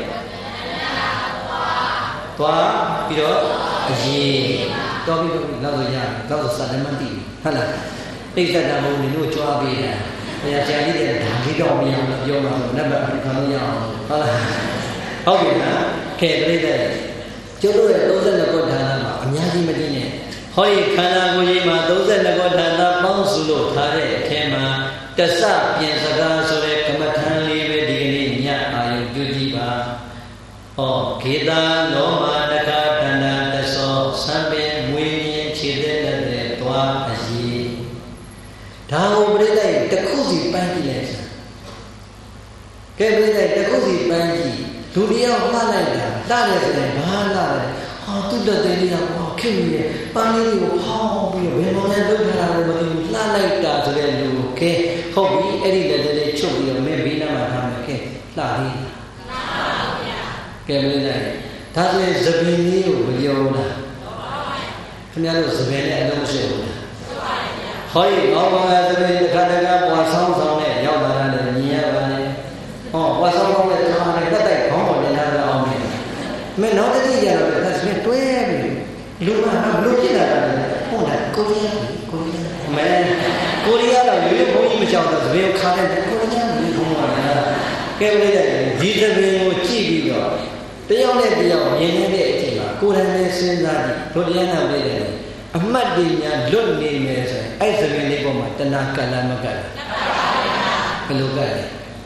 tua piro ye tua piro lalu ya lalu sada mandi hala kita dah mau ni lu cua bih ya jadi dia dah hidup yang jauh lah, nampak kalau yang hala, okey lah ခဲ့ပြိတ္တကျုပ်တို့ရဲ့သုံးဆယ်နှစ်ခုဌာနမှာအများကြီးမသိနဲ့ဟောဒီခန္ဓာကိုယ်ကြီးမှာသုံးဆယ်နှစ်ခုဌာနပေါင်းစုလို့ထားတဲ့အထဲမှာတဆပြင်စကားဆိုတဲ့ကမ္မထံလေးပဲဒီကနေ့ညအာယုပြုကြည့်ပါဟောခေတာလောမတက္ကတန္တတသောသံပင်မွေးမြင်းခြေသက်လက်တဲ့သွားအရေးဒါကိုပြိတ္တတစ်ခုစီပန်းကြည့်လိုက်စမ်းကဲပြိတ္တတစ်ခုစီပန်းကြည့်လူတယောက်လှလိုက်တာလှတယ်ဆိုရင်ဘာလှလဲဟာသူ့တက်တဲ့လေးကဟောခင်ကြီးရဲ့ပန်းလေးကိုဖောင်းပြီးဘယ်လိုလဲလုပ်ထားတာလဲမသိဘူးလှလိုက်တာဆိုတဲ့လူကိုကဲဟုတ်ပြီအဲ့ဒီလက်လေးချုပ်ပြီးတော့မင်းဘေးနားမှာထားမယ်ကဲလှလေးလှပါဗျာကဲပြိတ္တဒါဆိုရင်သပင်လေးကိုမပြောဘူးလားခင်ဗျားတို့သပင်နဲ့အလုံးမရှိဘူးလားဟောဒီဘောဘာသပင်တစ်ခါတည်းကပွာဆောင်းဆောင်းနဲ့ရောက်လာတယ်မြင်ရပါလေဟောပွာဆောင်းဆောင်းနဲ့ထားတယ်တက်တိုက်ခေါင်းပေါ်ပြန်လာတော့အောင်မင်းမင်းနောက်တစ်ကြည့်ကြတော့ဒါဆိုရင်တွဲပြီလူကဘလို့ဖြစ်လာတာလဲဟုတ်လားကိုရီးယားကိုရီးယားမဲကိုရီးယားတော့ရေဘုန်းကြီးမကြောက်တော့သပင်ခါတယ်ကိုရီးယားလူဘုန်းကလည်းကဲပြလိုက်တယ်ဒီသပင်ကိုကြည့်ပြီးတော့တယောက်နဲ့တယောက်မြင်နေတဲ့အချိန်မှာကိုယ်တိုင်နဲ့စဉ်းစားကြည့်တို့တရားနာပြတယ်အမှတ်တွေများလွတ်နေမယ်ဆိုရင်အဲ့သပင်လေးပေါ်မှာတဏှာကလမကတ်ဘယ်လိုကတ်လဲ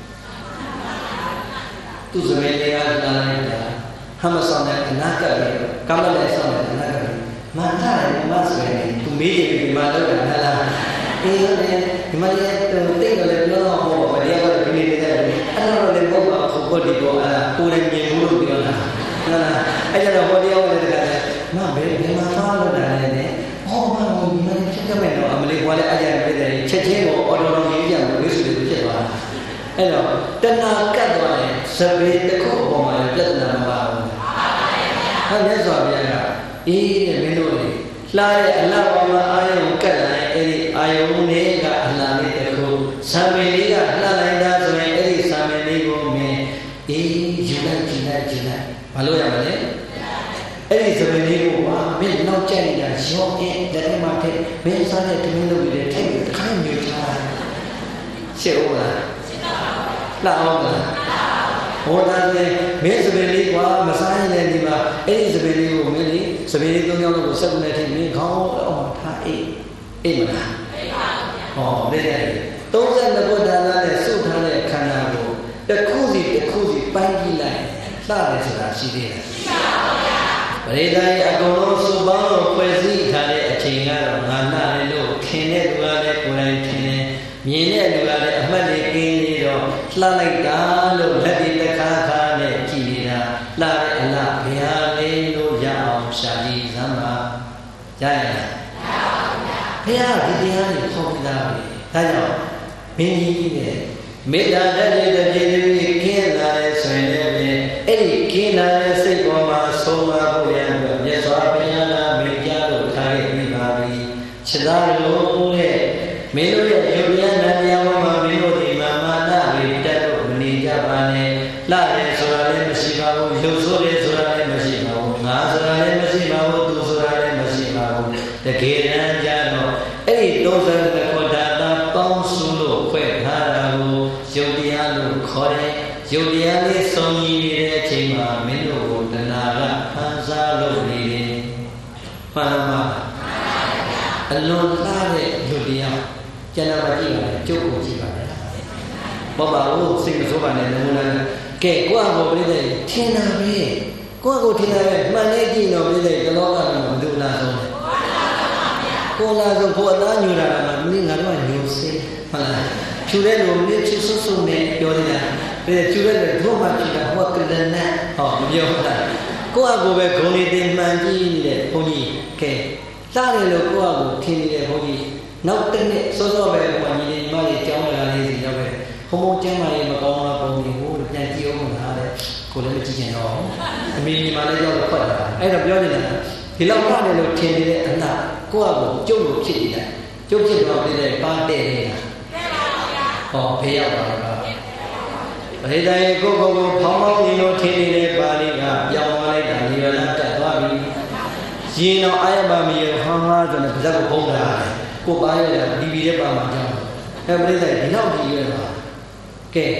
သူသပင်လေးကလာလိုက်တာဟမဆောင်တဲ့အနာကတ်လေးကမ္မလည်းဆောင်တဲ့အနာကတ်လေးမန်တာလည်းမဆိုရင်သူမေးတယ်ဒီမှာတော့လားအေးလေဒီမှာလည်းတိတ်တော့လည်းပြောတော့ဟောဘာတရားကဒီနေ့တည်းအဲ့တော့လည်းဘုရားခုတ်ဒီတော့အဲ့ကိုယ်လည်းမြင်ဘူးလို့ပြောတာနော်အဲ့ကြတော့ဟောတရားကလည်းတကယ်မဘယ်ဘယ်မှာသွားလို့တာလဲနဲ့ဟောမဟုတ်ဒီမှာချက်ချက်ပဲတော့အမလေးကွာလည်းအကြံပေးတယ်ချက်ချင်းကိုအော်တော်တော်ရေးကြလို့ဝိသုတွေဖြစ်သွားတာအဲ့တော့တဏှာကတ်သွားရင်သဘေတစ်ခုအပေါ်မှာပြဿနာမပါဘူးဟာမြတ်စွာဘုရားကအေးတဲ့မင်းတို့လေလှတဲ့အလှပေါ်မှာအာယုံကတ်လိုက်အဲ့ဒီအာယုံလေးကအလှလေးတစ်ခုသံပင်လေးကလှလိုက်တာဆိုရင်အဲ့ဒီသံပင်လေးကိုမင်းအေးယူလိုက်ကြည့်လိုက်ကြည့်လိုက်ဘာလို့ရမလဲအဲ့ဒီသပင်လေးကိုဟာမင်းနောက်ကျနေတာရောအင်းတည်းမှာထည့်မင်းစားတဲ့တမင်းလုပ်ပြီးထိုက်ပြီးတစ်ခါမျိုးချာရှစ်ဦးလားလှအောင်လားဟောတာလေမင်းသပင်လေးကွာမစားရင်လည်းဒီမှာအဲ့ဒီသပင်လေးကိုမင်းလေသပင်လေးသုံးယောက်လို့စက်ကူနဲ့ထည့်မင်းခေါင်းအောင်ထားအေးအေးမလားအေးပါဗျာဟောတဲ့သုံးဆယ်နှစ်ခုဒါနနဲ့စုထားတဲ့ခန္ဓာကိုတစ်ခုစီတစ်ခုစီပိုင်းကြည့်လိုက်လှတယ်ဆိုတာရှိသေးတယ်ရှိပါဗျာပရိသတ်ရဲ့အကုန်လုံးစုပေါင်းလို့ဖွဲ့စည်းထားတဲ့အချိန်ကတော့ငါလှတယ်လို့ခင်တဲ့လူကလည်းကိုယ်တိုင်ထင်တယ်မြင်တဲ့လူကလည်းအမှတ်လေးကင်းနေတော့လှလိုက်တာလို့လက်ဒီတစ်ခါခါနဲ့ကြည်နေတာလှတဲ့အလားဘုရားလေးလို့ရအောင်ရှာကြည့်စမ်းပါရရလားဘုရားဒီတရားကိုဖော်ပြတာပဲဒါကြောင့်မင်းကြီးနဲ့မေတ္တာတည်းတည်းတည်းတည်းကင်းလာတဲ့ဆိုရင်လည်းအဲ့ဒီကင်းလာတဲ့စိတ်ပေါ်မှာဆုံးမဖို့ရအတွက်မြတ်စွာဘုရားကမိန့်ကြားလို့ထားခဲ့ပြီးပါပြီခြေသားလို့တဲ့မင်းတို့ရဲ့ယုတ်ရနာတရားမှာမင်းတို့ဒီမာမာနဝိတက်လို့မနေကြပါနဲ့လှတယ်ဆိုတာလည်းမရှိပါဘူးရုပ်ဆိုးတယ်ဆိုတာလည်းမရှိပါဘူးငါဆိုတာလည်းမရှိပါဘူးသူဆိုတာလည်းမရှိပါဘူးတကယ်တမ်းကျတော့အဲ့ဒီသုံးဆယ်နှစ်ခုဓာတ်ပေါင်းစုလို့ဖွဲ့ထားတာကိုယုတ်တရားလို့ခေါ်တယ်ယုတ်တရားလေးစုံညီနေတဲ့အချိန်မှာမင်းတို့ကိုတဏှာကဖန်ဆားလို့နေတယ်မှန်ပါမအလွန်သားတဲ့ယုတ်တရားကျန်တာမကြည့်ပါနဲ့ကျုပ်ကိုကြည့်ပါနဲ့ဘောပါဘူးစိတ်မဆိုးပါနဲ့နမူနာကဲကိုယ့်အကိုပြိတ္တိထင်တာပဲကိုယ့်အကိုထင်တာပဲမှန်လေးကြည့်တော့ပြိတ္တိဒီလောကမှာဘယ်သူလားဆုံးလဲကိုလာဆိုကိုအသားညူတာကမင်းငါတို့ကညူစေးဟုတ်လားဖြူတဲ့လူမင်းချစ်ဆွဆွနဲ့ပြောနေတာဒါဖြူတဲ့လူတို့မှဖြူတာဟောကလနဲ့ဟောမပြောဘူးလားကိုယ့်အကိုပဲဂုံလေးတင်မှန်ကြည့်နေတဲ့ဘုန်းကြီးကဲစားတယ်လို့ကိုယ့်အကိုထင်နေတဲ့ဘုန်းကြီးနောက်တစ်နှစ်စောစောပဲဘုန်းကြီးညီမလေးကြောင်းလာလေးစီရောက်ပဲဘုံဘုံကျမ်းမာလေးမကောင်းလားဘုန်းကြီးဟိုပြန်ကြည့်အောင်လားတဲ့ကိုလည်းမကြည့်ချင်တော့အမေညီမလေးကြောင်းဖတ်တာအဲ့တော့ပြောနေတာဒီလောက်ပါတယ်လို့ထင်နေတဲ့အလားကိုယ့်အကိုကျုပ်လို့ဖြစ်နေတယ်ကျုပ်ဖြစ်တော့ပြည့်တဲ့ပါတဲ့နေတာဟောဖေးရောက်ပါလားပရိသတ်ရဲ့ကိုယ့်ကိုယ်ကိုဖောင်းဖောင်းနေလို့ထင်နေတဲ့ပါဠိကပြောင်းသွားလိုက်တာဒီရလတက်သွားပြီရင်တော့အာရပါမီရဟောင်းလားဆိုတော့ပါဇက်ကိုပုံးတာကိုပါရတဲ့ဒီပီတဲ့ပါမှာကြောင်းအဲပရိသတ်ဒီလောက်ကြီးရွယ်ပါကဲ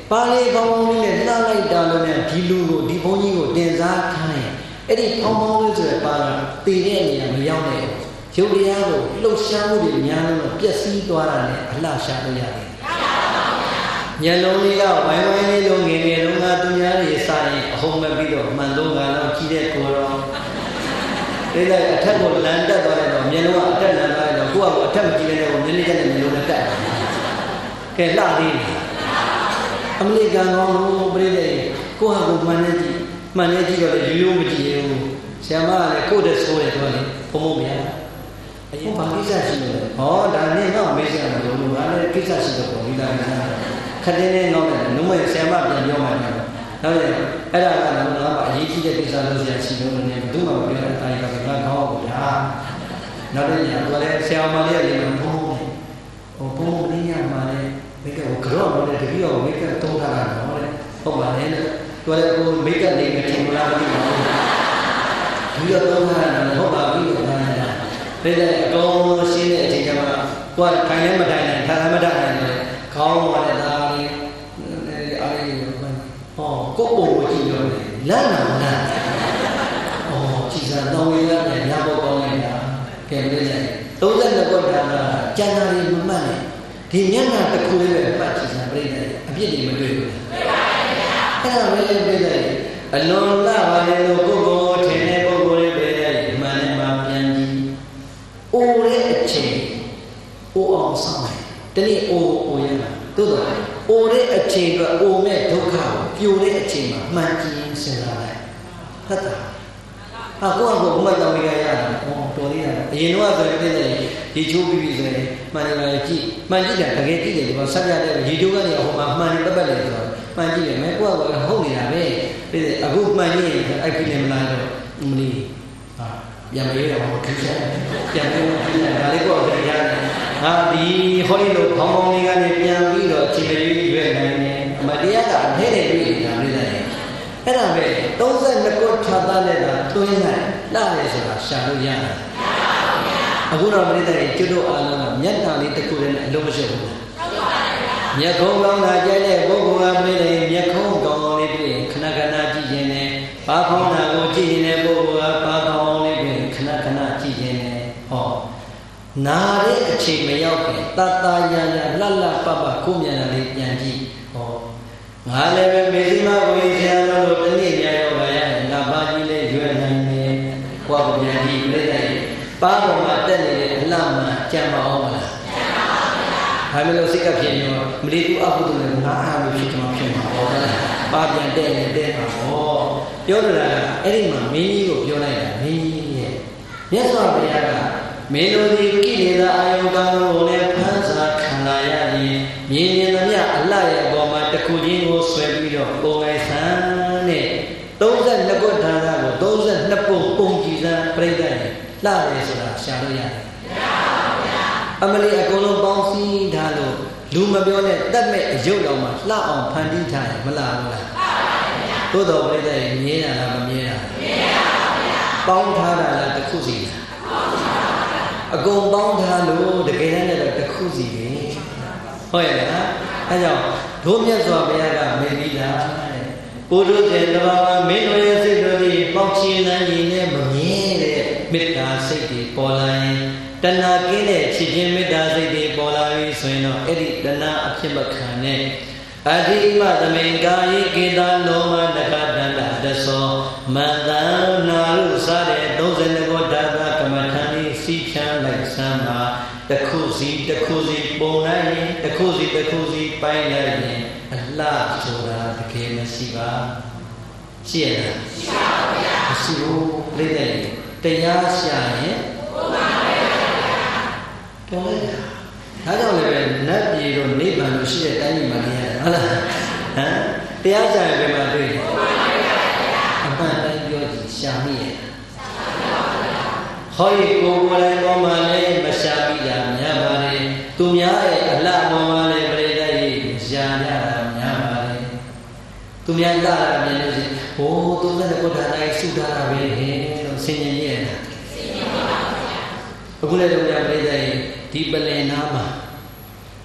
ပါလေပေါင်းပေါင်းလေးနဲ့လှလိုက်တာလို့နဲ့ဒီလူကိုဒီဘုန်းကြီးကိုတင်စားခိုင်းတယ်အဲ့ဒီပေါင်းပေါင်းလေးဆိုတဲ့ပါကတည်တဲ့နေရာမရောက်နဲ့ရုပ်တရားကိုလှုပ်ရှားမှုတွေများလို့ပျက်စီးသွားတာနဲ့အလှရှာလို့ရတယ်ညလုံးလေးကဝိုင်းဝိုင်းလေးလုံးငယ်ငယ်လုံးကသူများတွေစာရင်အဟုံးမဲ့ပြီးတော့မှန်လုံးကတော့ကြီးတဲ့ကိုတော့ဒီလိုက်အထက်ကိုလန်တက်သွားတယ်တော့မျက်လုံးကအထက်လန်သွားတယ်တော့ကိုယ့်ကအထက်မကြည့်တဲ့ကိုမျက်နှာကျက်နဲ့မျက်လုံးနဲ့တက်ကဲလှသေးတယ်အမလေးကံကောင်းလို့ပြိတဲ့ကိုယ့်ဟာကိုမှန်နေကြည့်မှန်နေကြည့်တော့လေရိုးရိုးမကြည့်ဘူးဆရာမကလည်းကိုယ့်တဲ့ဆိုးတယ်တော့လေဘုံဘုံမရအရင်ဘာကိစ္စရှိလဲဟောဒါနဲ့တော့မေးစရာမလိုဘူးငါလည်းကိစ္စရှိတော့ဒီလားခက်တဲ့နဲ့တော့လည်းလုံးဝဆရာမပြန်ပြောမှတယ်နောက်လေအဲ့ဒါကလည်းငါကအရေးကြီးတဲ့ကိစ္စလို့ဆရာရှိလို့လည်းဘယ်သူမှမပြောတဲ့တိုင်းကငါခေါင်းကိုဗျာနောက်လည်းညာတော့လည်းဆရာမလေးကလည်းဘုံဟိုဘုံမင်းညမှာလည်းမိကကိုကြော့လို့လည်းတပည့်တော်မိကတုံးထားတာတော့လေဟုတ်ပါလေတော့လည်းကိုမိကနေမထင်ဘူးလားမသိဘူးဒီတော့တုံးထားတာလည်းဟုတ်ပါပြီလို့ပြောနေတာဒါလည်းအကောင်ရှင်းတဲ့အချိန်ကျမှကိုယ်ထိုင်လည်းမထိုင်နိုင်ထားလည်းမထိုင်နိုင်လည်းခေါင်းပေါ်လည်းဒါလေးအားလေးဟောကိုပုံကိုကြည့်လို့လမ်းနာလမ်းဩကြည်စံတော်ရရတယ်ညဘောကောင်းလိုက်တာကဲပြည့်တယ်သုံးဆယ်နှစ်ခုထာတာကျန်တာတွေမမှတ်နဲ့ဒီမျက်နှာတစ်ခုလေးပဲအပတ်ကြည်စံပြည့်တယ်အပြစ်တွေမတွေ့ဘူးတွေ့ပါရဲ့အဲ့ဒါပဲပြည့်တယ်အလွန်လာပါလေလို့ပုဂ္ဂိုလ်ထင်တဲ့ပုဂ္ဂိုလ်လေးပြည့်တယ်မှန်တယ်မှာပြန်ကြည့်အိုတဲ့အချိန်အိုအောင်ဆောင်တယ်တနည်းအိုအိုရမှာသို့တော့အိုတဲ့အချိန်ကအိုမဲ့ဒုက္ခကိုပြိုတဲ့အချိန်မှာမှန်ကြည့်စဉ်းစားလိုက်ဖတ်တာဟာကိုယ့်အကိုဘုမတော်မိကရတာဟောတော်သေးတာအရင်တော့ဆိုရင်ဒီချိုးပြီးပြီဆိုရင်မှန်တယ်ပဲကြည့်မှန်ကြည့်တာတကယ်ကြည့်တယ်ဒီမှာဆက်ရတဲ့ရေချိုးကနေဟိုမှာမှန်တယ်ပတ်ပတ်လေဆိုတော့မှန်ကြည့်တယ်မဲကိုယ့်အကိုဟုတ်နေတာပဲဒီအခုမှန်ကြည့်ရင်အဲ့ဒီလည်းမလားတော့မလီဟာပြန်မေးတော့ခက်ချက်ပြန်ပြောဒါလေးကိုတော့ရတယ်ဟာဒီဟောဒီလိုဖောင်းဖောင်းလေးကနေပြန်ပြီးတော့ခြေလေးရွက်နိုင်တယ်မတရားကအထဲထဲတွေ့နေတာလေးတယ်အဲ့ဒါပဲသုံးဆယ်နှစ်ခုထားသားနဲ့တာတွင်းလိုက်လှရဲဆိုတာရှာလို့ရတယ်အခုတော့ပြိတ္တရဲ့ကျွတ်တို့အားလုံးကမျက်နှာလေးတစ်ခုတည်းနဲ့အလုံးမရှိဘူးမျက်ခုံးကောင်းတာကြဲတဲ့ပုဂ္ဂိုလ်ကပြိတ္တရဲ့မျက်ခုံးကောင်းကောင်းလေးတွေ့ရင်ခဏခဏကြည့်ခြင်းနဲ့ဘာခေါင်းတာကိုကြည့်နေတဲ့ပုဂ္ဂိုလ်ကဘာခေါင်းလေးတွေ့ရင်ခဏခဏကြည့်ခြင်းနဲ့ဟောနာတဲ့အချိန်မရောက်ခင်တတရရလှလှပပကိုမျက်နှာလေးပြန်ကြည့်ဟောငါလည်းပဲမေဇိမကိုကြီးဆရာတော်တို့တနည်းများရောပါရငါပါကြီးလေးရွယ်နိုင်တယ်ဘုရားကိုပြန်ကြည့်ပြိတ္တရဲ့ပါတော်မှာတက်နေတဲ့အလှမှကြံမအောင်မလားကြံပါအောင်ဗျာဒါမျိုးလို့စိတ်ကဖြစ်နေတော့မလီတူအပုဒ်လည်းငါအားလို့ဖြစ်မှာဖြစ်မှာဟောပါပြန်တဲ့နေတဲ့မှာဟောပြောလို့လားအဲ့ဒီမှာမင်းကြီးကိုပြောလိုက်တာမင်းကြီးရဲ့မြတ်စွာဘုရားကမင်းတို့ဒီကိလေသာအာယုကံကိုလည်းဖန်ဆာခံလာရရင်မြင်မြင်သမျှအလှရဲ့အပေါ်မှာတစ်ခုချင်းကိုဆွဲပြီးတော့ပုံငယ်ဆန်းနဲ့သုံးဆယ်နှစ်ခုဌာနကိုသုံးဆယ်နှစ်ပုံပုံကြည်စမ်းပြိတ္တရဲ့လှရဲဆိုတာရှာလို့ရတယ်အမလီအကုန်လုံးပေါင်းစည်းထားလို့လူမပြောနဲ့တတ်မဲ့အယုတ်တော်မှာလှအောင်ဖန်တီးထားရင်မလားဘူးလားသို့တော်ပြိတ္တရဲ့မြင်ရလားမမြင်ရလားမြင်ရပါဗျာပေါင်းထားတာလားတစ်ခုစီလားအကုန်ပေါင်းထားလို့တကယ်တမ်းလည်းတစ်ခုစီပဲဟုတ်ရဲ့လားအဲကြောင့်ဒုမြတ်စွာဘုရားကမေပြီးတာပုရုဇဉ်တဘာဝမင်းတို့ရဲ့စိတ်တို့ဒီပေါက်ချင်နိုင်ရင်လည်းမမြင်တဲ့မေတ္တာစိတ်တွေပေါ်လာရင်တဏှာကင်းတဲ့ချစ်ခြင်းမေတ္တာစိတ်တွေပေါ်လာပြီဆိုရင်တော့အဲ့ဒီတဏှာအဖြစ်မခံနဲ့အဓိမသမေကာယေကေတာလောမတက္ကတန္တတသောမန္တနာရုစတဲ့သုံးဆယ်နှစ်ခုဓာတ်ကမ္မထံဤစီချမ်းလိုက်စမ်းပါတစ်ခုစီတစ်ခုစီပုံလိုက်ရင်တစ်ခုစီတစ်ခုစီပိုင်းလိုက်ရင်အလှဆိုတာတကယ်မရှိပါရှိရလားရှိပါဗျာမရှိဘူးပြိတ္တတရားရှာရင်ဟုတ်ပါဗျာတော်လိုက်တာဒါကြောင့်လည်းနတ်ပြည်တို့နိဗ္ဗာန်လို့ရှိတဲ့တိုင်းပြည်မှာနေရတယ်ဟုတ်လားဟမ်တရားရှာရင်ဘယ်မှာတွေ့လဲဟုတ်ပါဗျာအမှန်တိုင်းပြောကြည့်ရှာမိရဲ့ဟောဒီကိုယ်ကိုယ်တိုင်ပေါ်မှာလည်းမရှာပြီးတာများပါတယ်သူများရဲ့အလှပေါ်မှာလည်းပြိတ္တရဲ့ရှာရတာများပါတယ်သူများလာတာမြင်လို့ရှိရင်ဟိုးသုံးဆယ်ခုဌာနကြီးစုထားတာပဲဟဲ့လို့ဆင်ញင်ရဲ့လားဆင်ញင်ပါဗျာအခုလည်းတို့များပြိတ္တရဲ့ဒီပလင်နာမှာ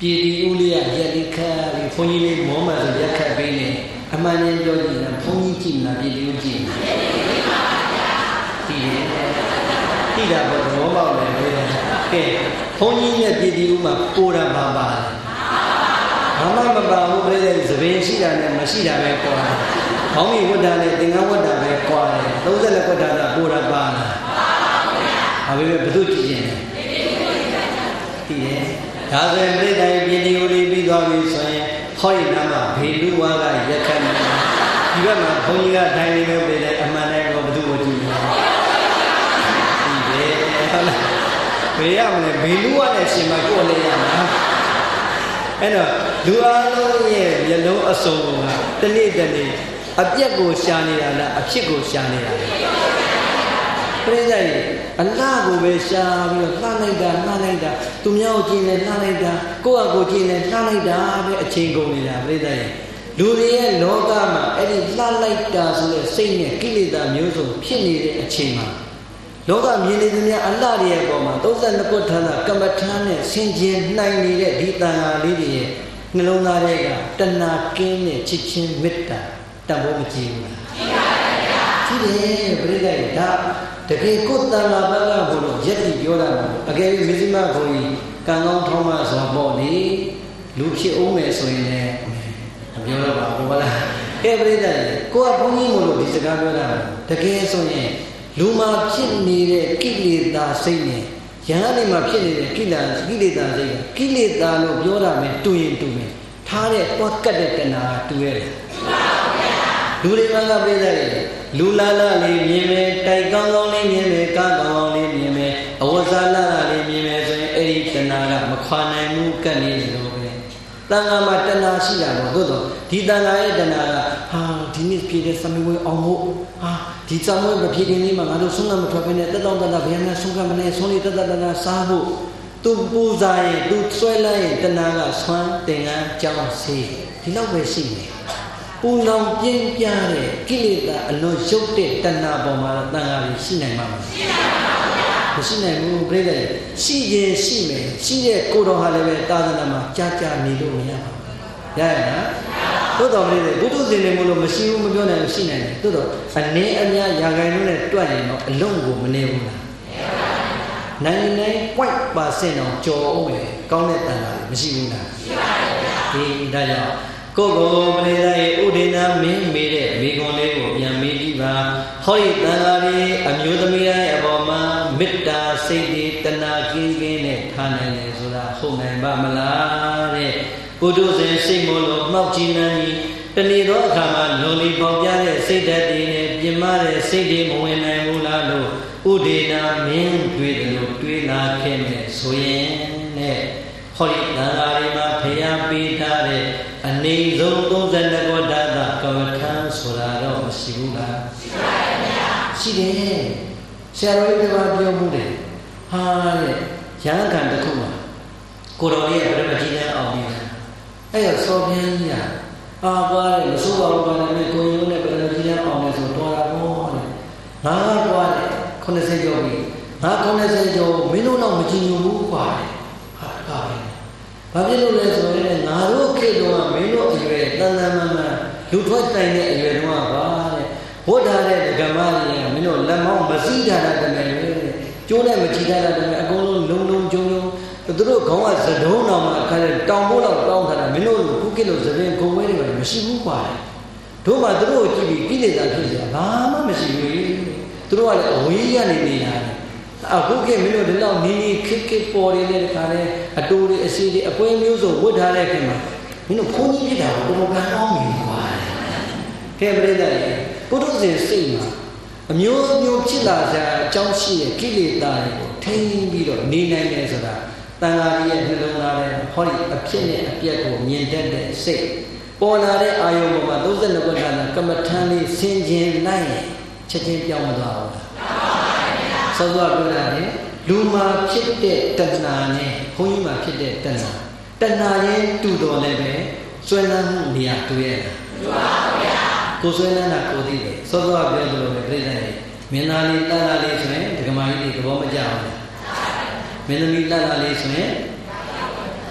ပြည်တီဦးလေးကရက်လေးခါပြီးဘုန်းကြီးလေးမောမှဆိုရက်ခတ်ပေးနေအမှန်တည်းပြောကြည့်လားဘုန်းကြီးကြည့်မလားပြည်တီဦးကြည့်မလားကြည့်တယ်ကြည့်တာပေါ့မောပေါက်တယ်ပြောတယ်ကဲဘုန်းကြီးနဲ့ပြည်တီဦးမှာပိုတာပါပါဘာမှမပါဘူးပြည့်တဲ့သဘင်ရှိတာနဲ့မရှိတာပဲကွာခေါင်းကြီးဝတ်တာနဲ့သင်္ကန်းဝတ်တာပဲကွာတယ်သုံးဆယ်လက်ဝတ်တာကပိုတာပါလားဘာပဲဘယ်သူကြည့်ရင်ကြည့်တယ်ဒါဆိုရင်ပြိတ္တိုင်ပြည်တီဦးလေးပြီးသွားပြီဆိုရင်ဟောဒီနာမှာဘေလူဝါကရက်ခတ်နေဒီဘက်မှာဘုန်းကြီးကထိုင်နေလို့ပြတဲ့အမှန်တည်းကဘယ်သူကိုကြည့်လဲကြည့်တယ်ဟုတ်လားဘယ်ရမလဲဘေလူဝါနဲ့ရှင်မကိုယ်လေးရမှာအဲ့တော့လူအားလုံးရဲ့မျက်လုံးအစုံကတနေ့တနေ့အပြက်ကိုရှာနေတာလားအဖြစ်ကိုရှာနေတာလားပြိတ္တိုင်အလားကိုပဲရှာပြီးတော့လှလိုက်တာလှလိုက်တာသူများကိုကြည့်နေလှလိုက်တာကိုယ့်အကိုကြည့်နေလှလိုက်တာပဲအချိန်ကုန်နေတာပြိတ္တိုင်လူတွေရဲ့လောကမှာအဲ့ဒီလှလိုက်တာဆိုတဲ့စိတ်နဲ့ကိလေသာမျိုးစုံဖြစ်နေတဲ့အချိန်မှာလောကမြင်နေသမျှအလှတွေရဲ့ပေါ်မှာသုံးဆယ်နှစ်ခုဌာနကမ္မထာနဲ့ဆင်ခြင်နိုင်နေတဲ့ဒီတန်ခါလေးတွေရဲ့နှလုံးသားတွေကတဏှာကင်းတဲ့ချစ်ချင်းမေတ္တာတန်ဖိုးမကြည့်ဘူးလားကြည့်တယ်ပြိတ္တိုင်ဒါတကယ်ကိုယ်တန်ခါဘက်ကဘုလို့ရက်တိပြောတာမဟုတ်အကယ်၍မဇ္ဈိမဘုန်းကြီးကံကောင်းထောင်းမှဆိုပေါ့လေလူဖြစ်အောင်မယ်ဆိုရင်လည်းမပြောတော့ပါဘူးဟုတ်လားကဲပြိတ္တိုင်ကိုကဘုန်းကြီးမို့လို့ဒီစကားပြောတာတကယ်ဆိုရင်လူမှာဖြစ်နေတဲ့ကိလေသာစိတ်နဲ့ယဟန်နေမှာဖြစ်နေတဲ့ကိလေသာကိလေသာစိတ်ကိလေသာလို့ပြောတာပဲတူရင်တူမယ်ထားတဲ့တွက်ကတ်တဲ့တဏှာတူရတယ်လူတွေမှာကပြိတ္တိုင်လူလာလာလေးမြင်မယ်တိုက်ကောင်းကောင်းလေးမြင်မယ်ကားကောင်းကောင်းလေးမြင်မယ်အဝဇာလာလာလေးမြင်မယ်ဆိုရင်အဲ့ဒီတဏှာကမခွာနိုင်ဘူးကတ်နေတယ်လို့ပဲတန်ခါမှာတဏှာရှိတာပေါ့သို့တော့ဒီတဏှာရဲ့တဏှာကဟာဒီနေ့ပြည်တဲ့သမေဝဲအောင်ဖို့ဟာဒီသမေဝဲမဖြစ်ခင်လေးမှာငါတို့ဆုံးကမထွက်ဘဲနဲ့တက်တောင့်တတဘယ်နဲ့ဆုံးကမနဲ့ဆုံးလေးတက်တက်တတစားဖို့သူပူဇာရင်သူဆွဲလိုက်ရင်တဏှာကဆွမ်းတင်ကန်းကြောင်းစေးဒီလောက်ပဲရှိနေပူလောင်ပြင်းပြတဲ့ကိလေသာအလွန်ရုပ်တဲ့တဏှာပေါ်မှာတန်ခါကြီးရှိနိုင်မှာမရှိနိုင်ပါဘူးမရှိနိုင်ဘူးပြိတ္တိုင်ရှိရင်ရှိမယ်ရှိတဲ့ကိုတော်ဟာလည်းပဲသာသနာမှာကြာကြာနေလို့မရပါဘူးရရလားသို့တော်ပြိတ္တိုင်ဘုသူရှင်နေမလို့မရှိဘူးမပြောနိုင်ဘူးရှိနိုင်တယ်သို့တော်အနေအများရာဂိုင်လုံးနဲ့တွက်ရင်တော့အလုံးကိုမနေဘူးလားနိုင်နိုင် point percent တော့ကြော်အောင်ပဲကောင်းတဲ့တန်ခါကြီးမရှိဘူးလားရှိပါဘူးဒီဒါကြောင့်ကိုယ်ကိုပရိသတ်ရဲ့ဥဒိနာမင်းမေးတဲ့မိဂွန်လေးကိုပြန်မေးကြည့်ပါဟောဒီတန်ခါလေးအမျိုးသမီးရဲ့အပေါ်မှာမေတ္တာစိတ်တွေတဏှာကင်းကင်းနဲ့ထားနိုင်တယ်ဆိုတာဟုတ်နိုင်ပါမလားတဲ့ပုထုဇဉ်စိတ်မို့လို့မှောက်ကြည့်နေတဏီသောအခါမှာလုံလီပေါပြတဲ့စိတ်ဓာတ်တွေနဲ့ပြင်မတဲ့စိတ်တွေမဝင်နိုင်ဘူးလားလို့ဥဒိနာမင်းတွေ့တယ်လို့တွေးလာခဲ့မယ်ဆိုရင်နဲ့ဟောဒီတန်ခါလေးမှာဖျားပေးထားတဲ့အနေဆုံးသုံးဆယ်နှစ်ခုဓာတ်ကမ္မထာဆိုတာတော့မရှိဘူးလားရှိပါရဲ့ဗျာရှိတယ်ဆရာတော်ကြီးကပြောမှုတယ်ဟာတဲ့ရဟန်းခံတစ်ခုမှာကိုတော်လေးကဘယ်မှာကြီးနေအောင်ပြီးလဲအဲ့ရစော်ပြန်ကြီးကအာကွာတဲ့မစိုးပါဘူးကွာနဲ့ကိုရုံးနဲ့ဘယ်လိုကြီးနေအောင်လဲဆိုတော့တာပေါ့တဲ့ငါကကွာတဲ့ခုနှစ်ဆယ်ကျော်ပြီငါခုနှစ်ဆယ်ကျော်မင်းတို့တော့မကြည့်ညိုဘူးကွာဟာကားဘာဖြစ်လို့လဲဆိုရင်ငါတို့ခေတ်တော့မင်းတို့အရွယ်တန်တန်မှန်မှန်လူထွက်တိုင်တဲ့အရွယ်တော့ပါတဲ့ဘုရားတဲ့ဓမ္မကြီးကမင်းတို့လက်မောင်းမစည်းကြတာတမယ်လေကျိုးနဲ့မကြည့်ကြတာတမယ်အကုန်လုံးလုံးလုံးကျုံကျုံသူတို့ခေါင်းကသဒုံးတော်မှာအခါကျတောင်ဖို့တော့တောင်းထားတာမင်းတို့ခုခေတ်လို့သပင်ခုံဝဲတွေကမရှိဘူးကွာတို့မှသူတို့ကိုကြည့်ပြီးကိလေသာဖြစ်စရာဘာမှမရှိဘူးသူတို့ကလည်းအဝေးရနေနေတာအခုခေတ်မင်းတို့ဒီလောက်နီးနီးခစ်ခစ်ပေါ်နေတဲ့ခါလဲအတူတွေအစီတွေအပွဲမျိုးစုံဝတ်ထားတဲ့ခင်မှာမင်းတို့ဘုန်းကြီးပြတာကိုဘုံကံအောင်မြင်ပါကဲပြိတ္တရဲ့ပုထုဇဉ်စိတ်မှာအမျိုးမျိုးဖြစ်လာကြအကြောင်းရှိတဲ့ကိလေသာတွေကိုထိန်းပြီးတော့နေနိုင်တယ်ဆိုတာတန်ခါကြီးရဲ့နှလုံးသားထဲဟောဒီအဖြစ်နဲ့အပျက်ကိုမြင်တတ်တဲ့စိတ်ပေါ်လာတဲ့အာယုံပေါ်မှာသုံးဆယ်နှစ်ခုဌာနကမ္မထမ်းလေးဆင်ခြင်လိုက်ချက်ချင်းပြောင်းမသွားဘူးလားစောစောပြောတာလေလူမှာဖြစ်တဲ့တဏှာနဲ့ဘုန်းကြီးမှာဖြစ်တဲ့တဏှာတဏှာရဲ့တူတော်လည်းပဲဆွဲလန်းမှုနေရာတူရဲ့လားတူပါဗျာကိုဆွဲလန်းတာကိုသိတယ်စောစောပြောသလိုပဲပြိဿရဲ့မင်းသားလေးလှလှလေးဆိုရင်ဒကမာကြီးတွေသဘောမကျအောင်လားမင်းသမီးလှလှလေးဆိုရင်ဟ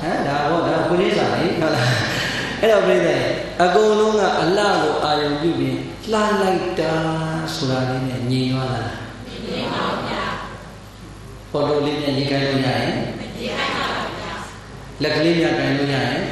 ဟမ်ဒါဟောဒါကိုလေးစားလေဟုတ်လားအဲ့တော့ပြိတ္တာအကုန်လုံးကအလှကိုအာယုံပြုပြီးလှလိုက်တာဆိုတာလေးနဲ့ညီသွားတာညီပါဗျာဖော်တိုလေးနဲ့ညီကိုင်းလို့ရရင်ညီကိုင်းပါဗျာလက်ကလေးများကိုင်းလို့ရရင်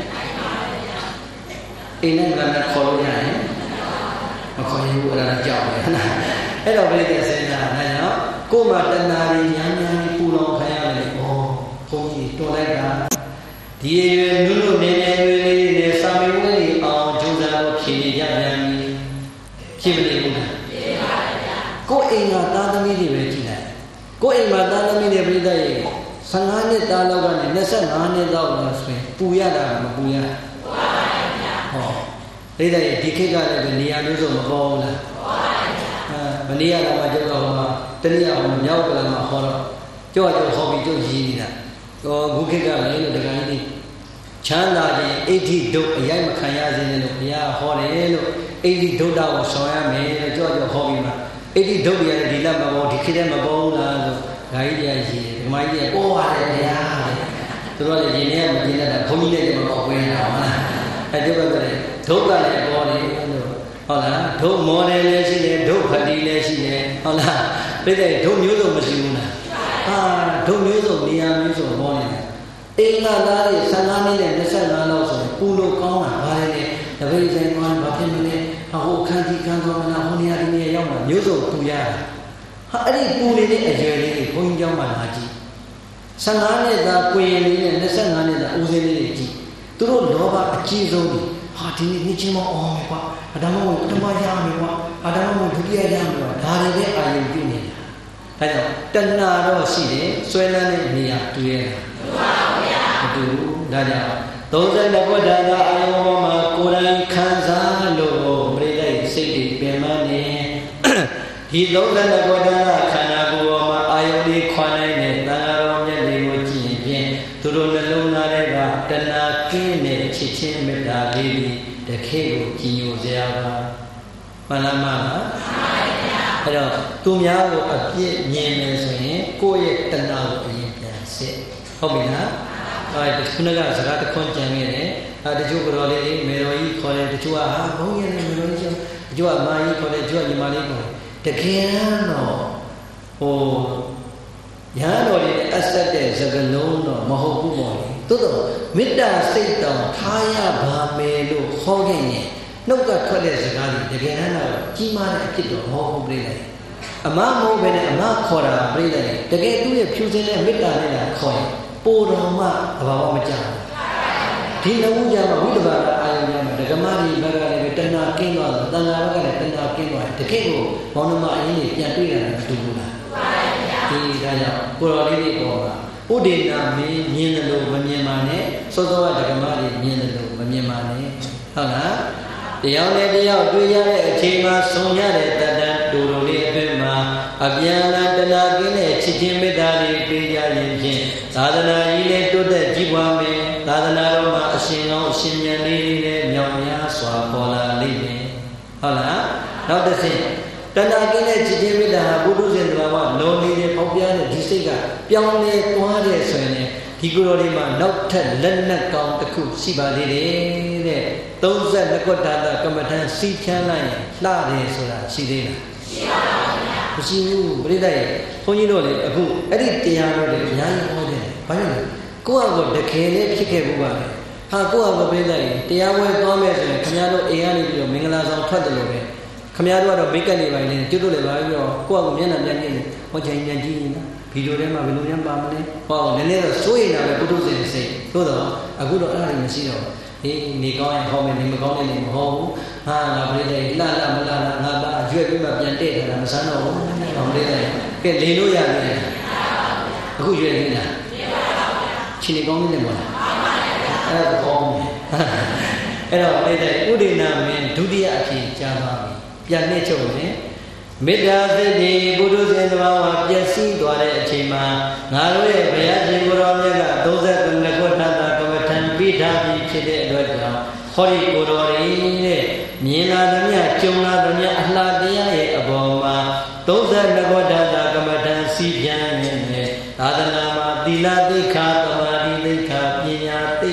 အိမ်နဲ့ကလည်းခေါ်လို့ရရင်မခေါ်ရင်ဘူးအဲ့ဒါကြောက်တယ်အဲ့တော့ပြိတ္တာစဉ်းစားနိုင်တော့ကိုယ်မှာတဏှာတွေညာညာပူလောင်ခံရတယ်ဩဘုန်းကြီးတော်လိုက်တာဒီရွယ်နုနုနေနေရွယ်လေးနဲ့စာမေဝဲလေးအောင်ကြိုးစားလို့ဖြေနေကြပြန်ပြီဖြစ်မနေဘူးလားဖြစ်ပါဗျာကိုယ်အိမ်ကသားသမီးတွေပဲကြည့်လိုက်ကိုယ်အိမ်မှာသားသမီးတွေပြိတ္တာရဲ့ဆယ်ငါးနှစ်သားလောက်ကနေ၂၅နှစ်လောက်လာဆိုရင်ပူရတာမပူရပူပါဗျာဟောပြိတ္တာရဲ့ဒီခေတ်ကလည်းနေရာမျိုးစုံမပေါ်ဘူးလားပေါ်ပါဗျာအဲမနေရတော့မှကျောက်တော်မှာတနည်းအောင်မြောက်ကလည်းမှာဟောတော့ကြောက်ကြောက်ဟောပြီးကျုပ်ရည်နေတာဟောဘုခေတ်ကလည်းလို့တခါကြီးချမ်းသာခြင်းအဋ္ဌိဒုတ်အရိုက်မခံရစေနဲ့လို့ဘုရားဟောတယ်လို့အဋ္ဌိဒုတ်တော်ကိုဆောင်ရမယ်လို့ကြောက်ကြောက်ဟောပြီးမှအဋ္ဌိဒုတ်ရတယ်ဒီလက်မပေါ်ဒီခေတ်ထဲမပေါ်ဘူးလားဆိုဓာကြီးတရားရှိတယ်ဓမ္မကြီးကပေါ်ပါတယ်ဘုရားသူတို့လည်းရင်ထဲမကျင်တတ်တာဘုန်းကြီးလည်းမပေါ်ဝဲတာဟုတ်လားအဲကျုပ်ကလည်းဒုက္ခလည်းပေါ်တယ်လို့ဟုတ်လားဒုမောတယ်လည်းရှိတယ်ဒုဖတိလည်းရှိတယ်ဟုတ်လားပြည့်တဲ့ဒုမျိုးစုံမရှိဘူးလားဟာဒုမျိုးစုံနေရာမျိုးစုံပေါ်နေတယ်အိမ်ကသားတွေဆယ်ငါးနှစ်နဲ့၂၅လောက်ဆိုရင်ပူလို့ကောင်းတာဗါတယ်လေတပည့်ဆိုင်သွားဘာဖြစ်မလဲဟိုခန်းကြီးခန်းတော်မလားဟိုနေရာဒီနေရာရောက်မှာမျိုးစုံပူရတာဟာအဲ့ဒီပူနေတဲ့အရွယ်လေးတွေဘုန်းကြီးကျောင်းမှာလာကြည့်ဆယ်ငါးနှစ်သားကွင်လေးနဲ့၂၅နှစ်သားဦးစင်းလေးတွေကြည့်သူတို့လောဘအကြီးဆုံးတွေဟာဒီနေ့နေ့ချင်းမအောင်မယ်ကွာအတမဝင်ပထမရမယ်ကွာအတမဝင်ဒုတိယရမယ်ကွာဒါတွေပဲအာရုံပြုနေတာဒါကြောင့်တဏှာတော့ရှိတယ်ဆွဲလန်းတဲ့နေရာတူရဲ့မတူဘူးဒါကြောင့်သုံးဆယ်နှစ်ဘုဒ္ဓသာအာယုံပေါ်မှာကိုယ်တိုင်ခံစားလို့ပြိဋိစိတ်တွေပြင်မနေဒီသုံးဆယ်နှစ်ဘုဒ္ဓသာခန္ဓာကိုယ်ပေါ်မှာအာယုံလေးခွာနိုင်တဲ့သံဃာတော်မြတ်တွေကိုကြည့်ရင်ဖြင့်သူတို့နှလုံးသားတွေကတဏှာကင်းတဲ့ချစ်ချင်းမေတ္တာလေးတွေတခေကိုကြည်ညိုစရာပါမှန်လားမလားမှန်ပါဗျာအဲ့တော့သူများကိုအပြစ်မြင်နေဆိုရင်ကိုယ့်ရဲ့တဏှာကိုအရင်ပြန်စစ်ဟုတ်ပြီလားအဲဒီခုနကစကားတစ်ခွန်းကြံခဲ့တယ်အဲတချို့ကြော်လေးမေတော်ကြီးခေါ်တယ်တချို့ကဟာဘုန်းကြီးနဲ့မေတော်ကြီးတချို့ကမာကြီးခေါ်တယ်တချို့ကညီမလေးခေါ်တယ်တကယ်တော့ဟိုရဟန်းတော်တွေအဆက်တဲ့စကလုံးတော့မဟုတ်ဘူးပေါ့လေသို့တော့မေတ္တာစိတ်တောင်ထားရပါမယ်လို့ခေါ်ခဲ့ရင်နှုတ်ကထွက်တဲ့စကားတွေတကယ်တမ်းတော့ကြီးမားတဲ့အဖြစ်တော့မဟုတ်ဘူးပြိတ္တာအမမဟုတ်ပဲနဲ့အမခေါ်တာပြိတ္တာတကယ်သူ့ရဲ့ဖြူစင်တဲ့မေတ္တာနဲ့လာခေါ်ရင်ပိုတော်မှအဘာဝမကြောက်ဒီနှုတ်ကြမှာဝိတ္တဘာကအာယုံကြမှာဒကမကြီးဘက်ကလည်းတဏှာကင်းသွားတယ်တဏှာဘက်ကလည်းတဏှာကင်းသွားတယ်တကယ်ကိုဘောင်းနမအရင်ကြီးပြန်တွေ့ရတယ်မတူဘူးလားဒီဒါကြောင့်ကိုတော်လေးတွေပေါ်မှာဥဒေနာမင်းမြင်တယ်လို့မမြင်ပါနဲ့စောစောကဒကမကြီးမြင်တယ်လို့မမြင်ပါနဲ့ဟုတ်လားတရားနဲ့တရားတွေ့ရတဲ့အချိန်မှာဆုံးရတဲ့တတန်တူတော်လေးအတွင်းမှာအပြန်လာတဏှာကင်းတဲ့ချစ်ချင်းမေတ္တာတွေပေးကြရင်ဖြင့်သာသနာကြီးလည်းတိုးတက်ကြီးပွားမယ်သာသနာတော်မှာအရှင်ကောင်းအရှင်မြတ်လေးတွေလည်းမြောက်များစွာပေါ်လာလိမ့်မယ်ဟုတ်လားနောက်တစ်ဆင့်တဏှာကင်းတဲ့ချစ်ချင်းမေတ္တာဟာဘုဒ္ဓဇင်တော်မှာလုံးနေတဲ့ပေါက်ပြားတဲ့ဒီစိတ်ကပြောင်းလဲသွားတဲ့ဆိုရင်ဒီကိုယ်တော်လေးမှာနောက်ထပ်လက်နက်ကောင်းတစ်ခုရှိပါသေးတယ်တဲ့သုံးဆယ်နှစ်ခုတာကမ္မထံစီချမ်းလိုက်ရင်လှတယ်ဆိုတာရှိသေးလားရှိပါပါဗျာမရှိဘူးပြိတ္တရဲ့ဘုန်းကြီးတို့လေအခုအဲ့ဒီတရားတော်တွေအများကြီးဟောတယ်ဘာလို့လဲကိုယ့်အကိုတကယ်လေးဖြစ်ခဲ့ဘူးပါလေဟာကိုယ့်အကိုပြိတ္တရဲ့တရားဝဲသွားမယ်ဆိုရင်ခင်ဗျားတို့အိမ်ကနေပြီးတော့မင်္ဂလာဆောင်ထွက်တယ်လို့ပဲခင်ဗျားတို့ကတော့မိတ်ကပ်နေပါလေကျွတ်တို့လည်းပါပြီးတော့ကိုယ့်အကိုမျက်နှာပြန်ကြည့်နေဟောချိန်ပြန်ကြည့်နေတာဗီဒီယိုထဲမှာဘယ်လိုများပါမလဲဟောနည်းနည်းတော့စိုးရိမ်တာပဲပုထုဇဉ်စိတ်သို့တော့အခုတော့အဲ့ဒါတွေမရှိတော့ဒီနေကောင်းရင်ဟောမယ်နေမကောင်းရင်လည်းမဟောဘူးဟာငါပြိတ္တိလှလှမလှလှငါပါရွက်ပြီးမှပြန်တဲ့တာမဆန်းတော့ဘူးဟောပြိတ္တိကဲလေလို့ရတယ်အခုရွက်နေလားချင်းနေကောင်းနေတယ်မလားအဲ့ဒါကောင်းတယ်အဲ့တော့ပြိတ္တိဥဒိနာမင်းဒုတိယအဖြစ်ကြားပါပြီပြန်နှိမ့်ချုပ်မယ်မေတ္တာစိတ်ဒီပုထုဇဉ်သဘာဝပျက်စီးသွားတဲ့အချိန်မှာငါတို့ရဲ့ဘုရားရှင်ကိုယ်တော်မြတ်ကသုံးဆယ်နှစ်ခုထပ်တာကမ္မထံပိဋကပြီးဖြစ်တဲ့အတွက်ကြောင့်ဟောဒီကိုယ်တော်ရဲ့မြင်လာသမျှကြုံလာသမျှအလှတရားရဲ့အပေါ်မှာသုံးဆယ်နှစ်ခုထပ်တာကမ္မထံစီပြန်နေတဲ့သာသနာမှာသီလသိက္ခာသမာဓိသိက္ခာပညာသိ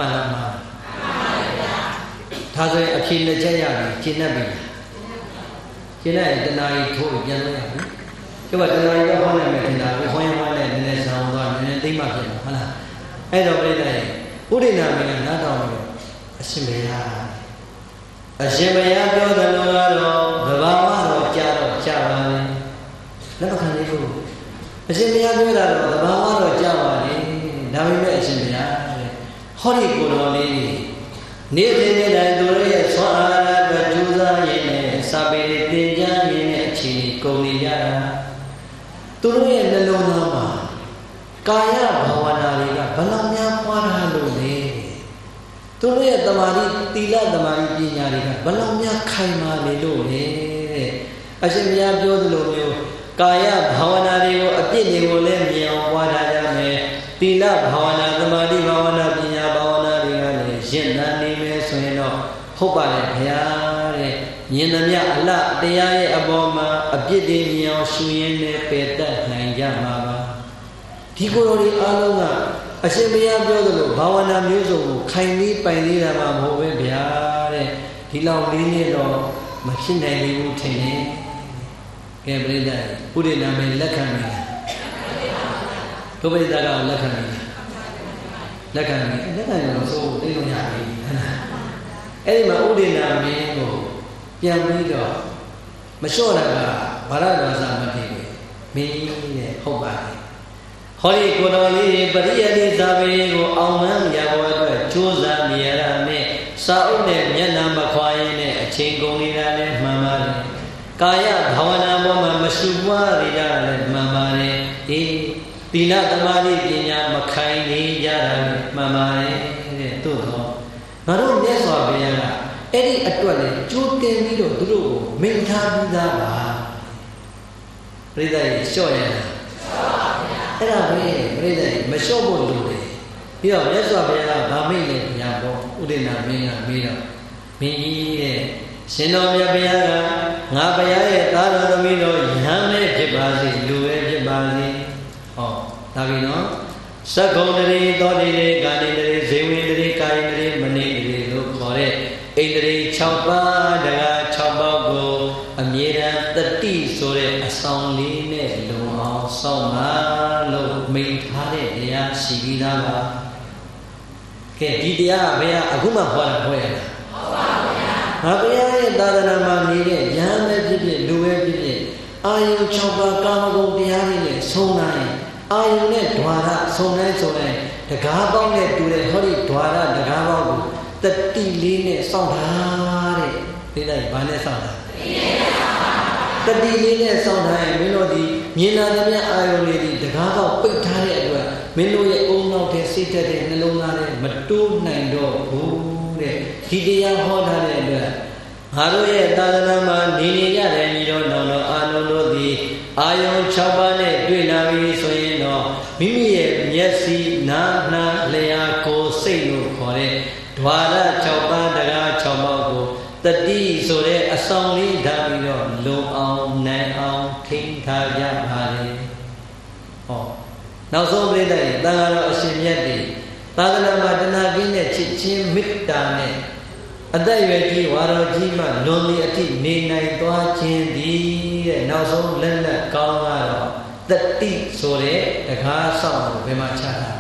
မှန်လားမှားဒါဆိုရင်အဖြေနဲ့ချက်ရတယ်ကျင့်တတ်ပြီကျင့်တတ်ရင်တဏှာကြီးထိုးပြီးပြန်လို့ရပြီကျုပ်ကတဏှာကြီးတော့ဟောနိုင်မယ်ထင်တာကိုခွင့်ရမှလည်းနည်းနည်းဆောင်သွားနည်းနည်းသိမှဖြစ်မှာဟုတ်လားအဲ့တော့ပြိတ္တရဲ့ဥဒိနာမင်းကနားတော်လို့အရှင်ဘုရားအရှင်ဘုရားပြောတယ်လို့ကတော့သဘာဝတော့ကြာတော့ကြာပါလေလက်မခံသေးဘူးအရှင်ဘုရားပြောတာတော့သဘာဝတော့ကြာပါလေဒါပေမဲ့အရှင်ဘုရားတဲ့ဟောဒီကိုယ်တော်လေးနေ့စဉ်နေ့တိုင်းသူတို့ရဲ့ဆွမ်းအားအတွက်ကြိုးစားရင်းနဲ့စာပေတွေသင်ကြားရင်းနဲ့အခြေအနေကုန်နေကြတာသူတို့ရဲ့နှလုံးသားမှာကာယဘာဝနာတွေကဘယ်လောက်များပွားထားလို့လဲသူတို့ရဲ့တမာတိသီလတမာတိပညာတွေကဘယ်လောက်များခိုင်မာနေလို့လဲတဲ့အရှင်ဘုရားပြောသလိုမျိုးကာယဘာဝနာတွေကိုအပြည့်တွေကိုလည်းမြင်အောင်ပွားထားကြမယ်သီလဘာဝနာတမာတိဘာဝနာပညာဘာဝနာတွေကလည်းရင့်တန်နေမယ်ဆိုရင်တော့ဟုတ်ပါလေဘုရားတဲ့မြင်သမျှအလတရားရဲ့အပေါ်မှာအပြည့်တွေမြင်အောင်ရှုရင်းနဲ့ပယ်တတ်နိုင်ကြမှာပါဒီကိုယ်တော်ဒီအားလုံးကအရှင်ဘုရားပြောသလိုဘာဝနာမျိုးစုံကိုခိုင်ပြီးပိုင်သေးတာမှမဟုတ်ပဲဗျာတဲ့ဒီလောက်လေးနဲ့တော့မဖြစ်နိုင်ဘူးထင်တယ်ကဲပြိတ္တာဥဒိနာမေလက်ခံပြီဒုပရိသကလက်ခံပြီလက်ခံပြီလက်ခံရင်တော့ဆိုသိလို့ရပြီအဲ့ဒီမှာဥဒိနာမေကိုပြန်ပြီးတော့မလျှော့တာကဘာရဒဝါသမတိပဲမင်းတဲ့ဟုတ်ပါတယ်ဟောဒီကိုယ်တော်လေးပရိယတိဇာပေကိုအောင်မှန်းရဖို့အတွက်ကြိုးစားနေရတာနဲ့စာအုပ်နဲ့မျက်နှာမခွာရင်းနဲ့အချိန်ကုန်နေတာလည်းမှန်ပါတယ်ကာယဘာဝနာပေါ်မှာမရှုပွားရတာလည်းမှန်ပါတယ်အေးသီလသမာဓိပညာမခိုင်နေကြတာလည်းမှန်ပါတယ်တဲ့သို့တော့ငါတို့မြတ်စွာဘုရားကအဲ့ဒီအတွက်လည်းကြိုးတင်ပြီးတော့သူတို့ကိုမိန့်ထားပြီးသားပါပြိဿရေလျှော့ရတာအဲ့ဒါပဲပြိဿရေမလျှော့ဖို့လိုတယ်ပြီးတော့မြတ်စွာဘုရားကဗာမိတ်နဲ့ညာပေါ့ဥဒိနာမင်းကမေးတော့မင်းကြီးတဲ့ရှင်တော်မြတ်ဘုရားကငါဘုရားရဲ့သားတော်သမီးတော်ယဟန်နဲ့ဖြစ်ပါစေလူပဲဖြစ်ပါစေဟောဒါပြီနော်သက္ကုံတရေသောတိရေကာတိတရေဇေဝိတရေကာယတရေမနိတရေလို့ခေါ်တဲ့ဣန္ဒြေ၆ပါးတရား၆ပါးကိုအမြဲတမ်းတတိဆိုတဲ့အဆောင်လေးနဲ့လုံအောင်စောင့်ပါလို့မိန့်ထားတဲ့တရားရှိပြီးသားပါကဲဒီတရားကဘယ်ဟာအခုမှဟောတာဟောရတာဟုတ်ပါဘူးငါဘုရားရဲ့သာသနာမှာနေတဲ့ယဟန်ပဲဖြစ်ဖြစ်လူပဲဖြစ်ဖြစ်အာယု၆ပါးကာမဂုဏ်တရားတွေနဲ့ဆုံးနိုင်အာယုနဲ့ဓဝါရဆုံးနိုင်ဆုံးနိုင်တကားပေါင်းနဲ့တူတဲ့ဟောဒီဓဝါရတကားပေါင်းကိုတတိလေးနဲ့စောင့်တာတဲ့သိလိုက်ဘာနဲ့စောင့်တာတတိလေးနဲ့စောင့်ထားရင်မင်းတို့ဒီမြင်လာတဲ့မြတ်အာယုလေးဒီတကားပေါက်ပိတ်ထားတဲ့အတွက်မင်းတို့ရဲ့အုံနောက်တဲ့စိတ်သက်တဲ့နှလုံးသားနဲ့မတိုးနိုင်တော့ဘူးတဲ့ဒီတရားဟောထားတဲ့အတွက်ငါတို့ရဲ့သာသနာမှာနေနေကြတယ်ညီတော်တော်တော်အာနုတို့သည်အာယုံ၆ပါးနဲ့တွေ့လာပြီဆိုရင်တော့မိမိရဲ့မျက်စိနားနှာလျှာကိုယ်စိတ်လို့ခေါ်တဲ့ဓဝါရ၆ပါးတရား၆ပါးကိုတတိဆိုတဲ့အဆောင်လေးဓာတ်ပြီးတော့လုံအောင်နိုင်အောင်ထိန်းထားကြပါလေဟောနောက်ဆုံးပြိတ္တရဲ့တန်ခါတော်အရှင်မြတ်တွေသာသနာမှာတဏှာကင်းတဲ့ချစ်ချင်းမေတ္တာနဲ့အသက်အရွယ်ကြီးဝါတော်ကြီးမှလွန်သည့်အထိနေနိုင်သွားခြင်းသည်တဲ့နောက်ဆုံးလက်လက်ကောင်းကတော့တတိဆိုတဲ့တကားဆောင်ကိုဘယ်မှာချတာ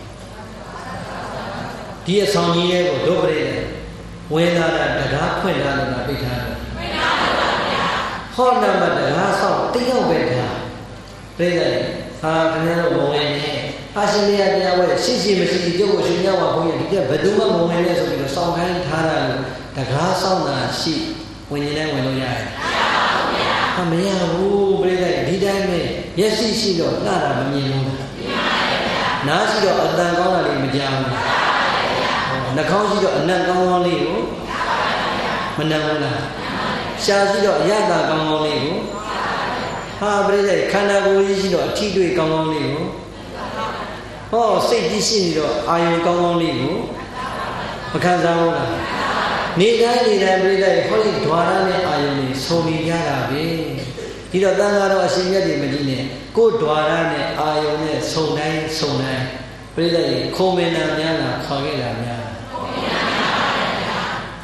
ဒီအဆောင်ကြီးလေးကိုဒုပရိသေဝင်လာတာတကားဖွင့်လာလို့လားပိတ်ထားတယ်ဖွင့်ထားပါဗျာဟောနာမတကားဆောင်တယောက်ပဲထားပြိသေဟာခင်ဗျားတို့မဝင်နဲ့အရှင်လေးတရားဝဲရှိရှိမရှိရှိကျုပ်ကိုရှင်မြောက်ပါဘုန်းကြီးဒီကဘယ်သူမှမဝင်နဲ့ဆိုပြီးတော့စောင့်ခိုင်းထားတာလို့တကားဆောင်တာရှိဝင်ရင်လည်းဝင်လို့ရတယ်မရပါဘူးမရဘူးပြိသေဒီတိုင်းပဲမျက်စိရှိတော့လှတာမမြင်ဘူးမြင်ပါရဲ့ဗျာနားရှိတော့အတန်ကောင်းတာလေးမကြားဘူးနှာခေါင်းရှိတော့အနံ့ကောင်းကောင်းလေးကိုမနှံဘူးလားရှားရှိတော့အရသာကောင်းကောင်းလေးကိုဟာပြိသေခန္ဓာကိုယ်ကြီးရှိတော့အထီးတွေကောင်းကောင်းလေးကိုဟောစိတ်ကြီးရှိနေတော့အာယုံကောင်းကောင်းလေးကိုမခံစားဘူးလားနေတိုင်းနေတိုင်းပြိသေဟောဒီဓဝါရနဲ့အာယုံတွေဆုံနေကြတာပဲဒီတော့တန်ခါတော်အရှင်မြတ်တွေမကြီးနဲ့ကိုယ်ဓဝါရနဲ့အာယုံနဲ့ဆုံတိုင်းဆုံတိုင်းပြိသေခုံမင်းနာများလားခေါ်ခဲ့တာများ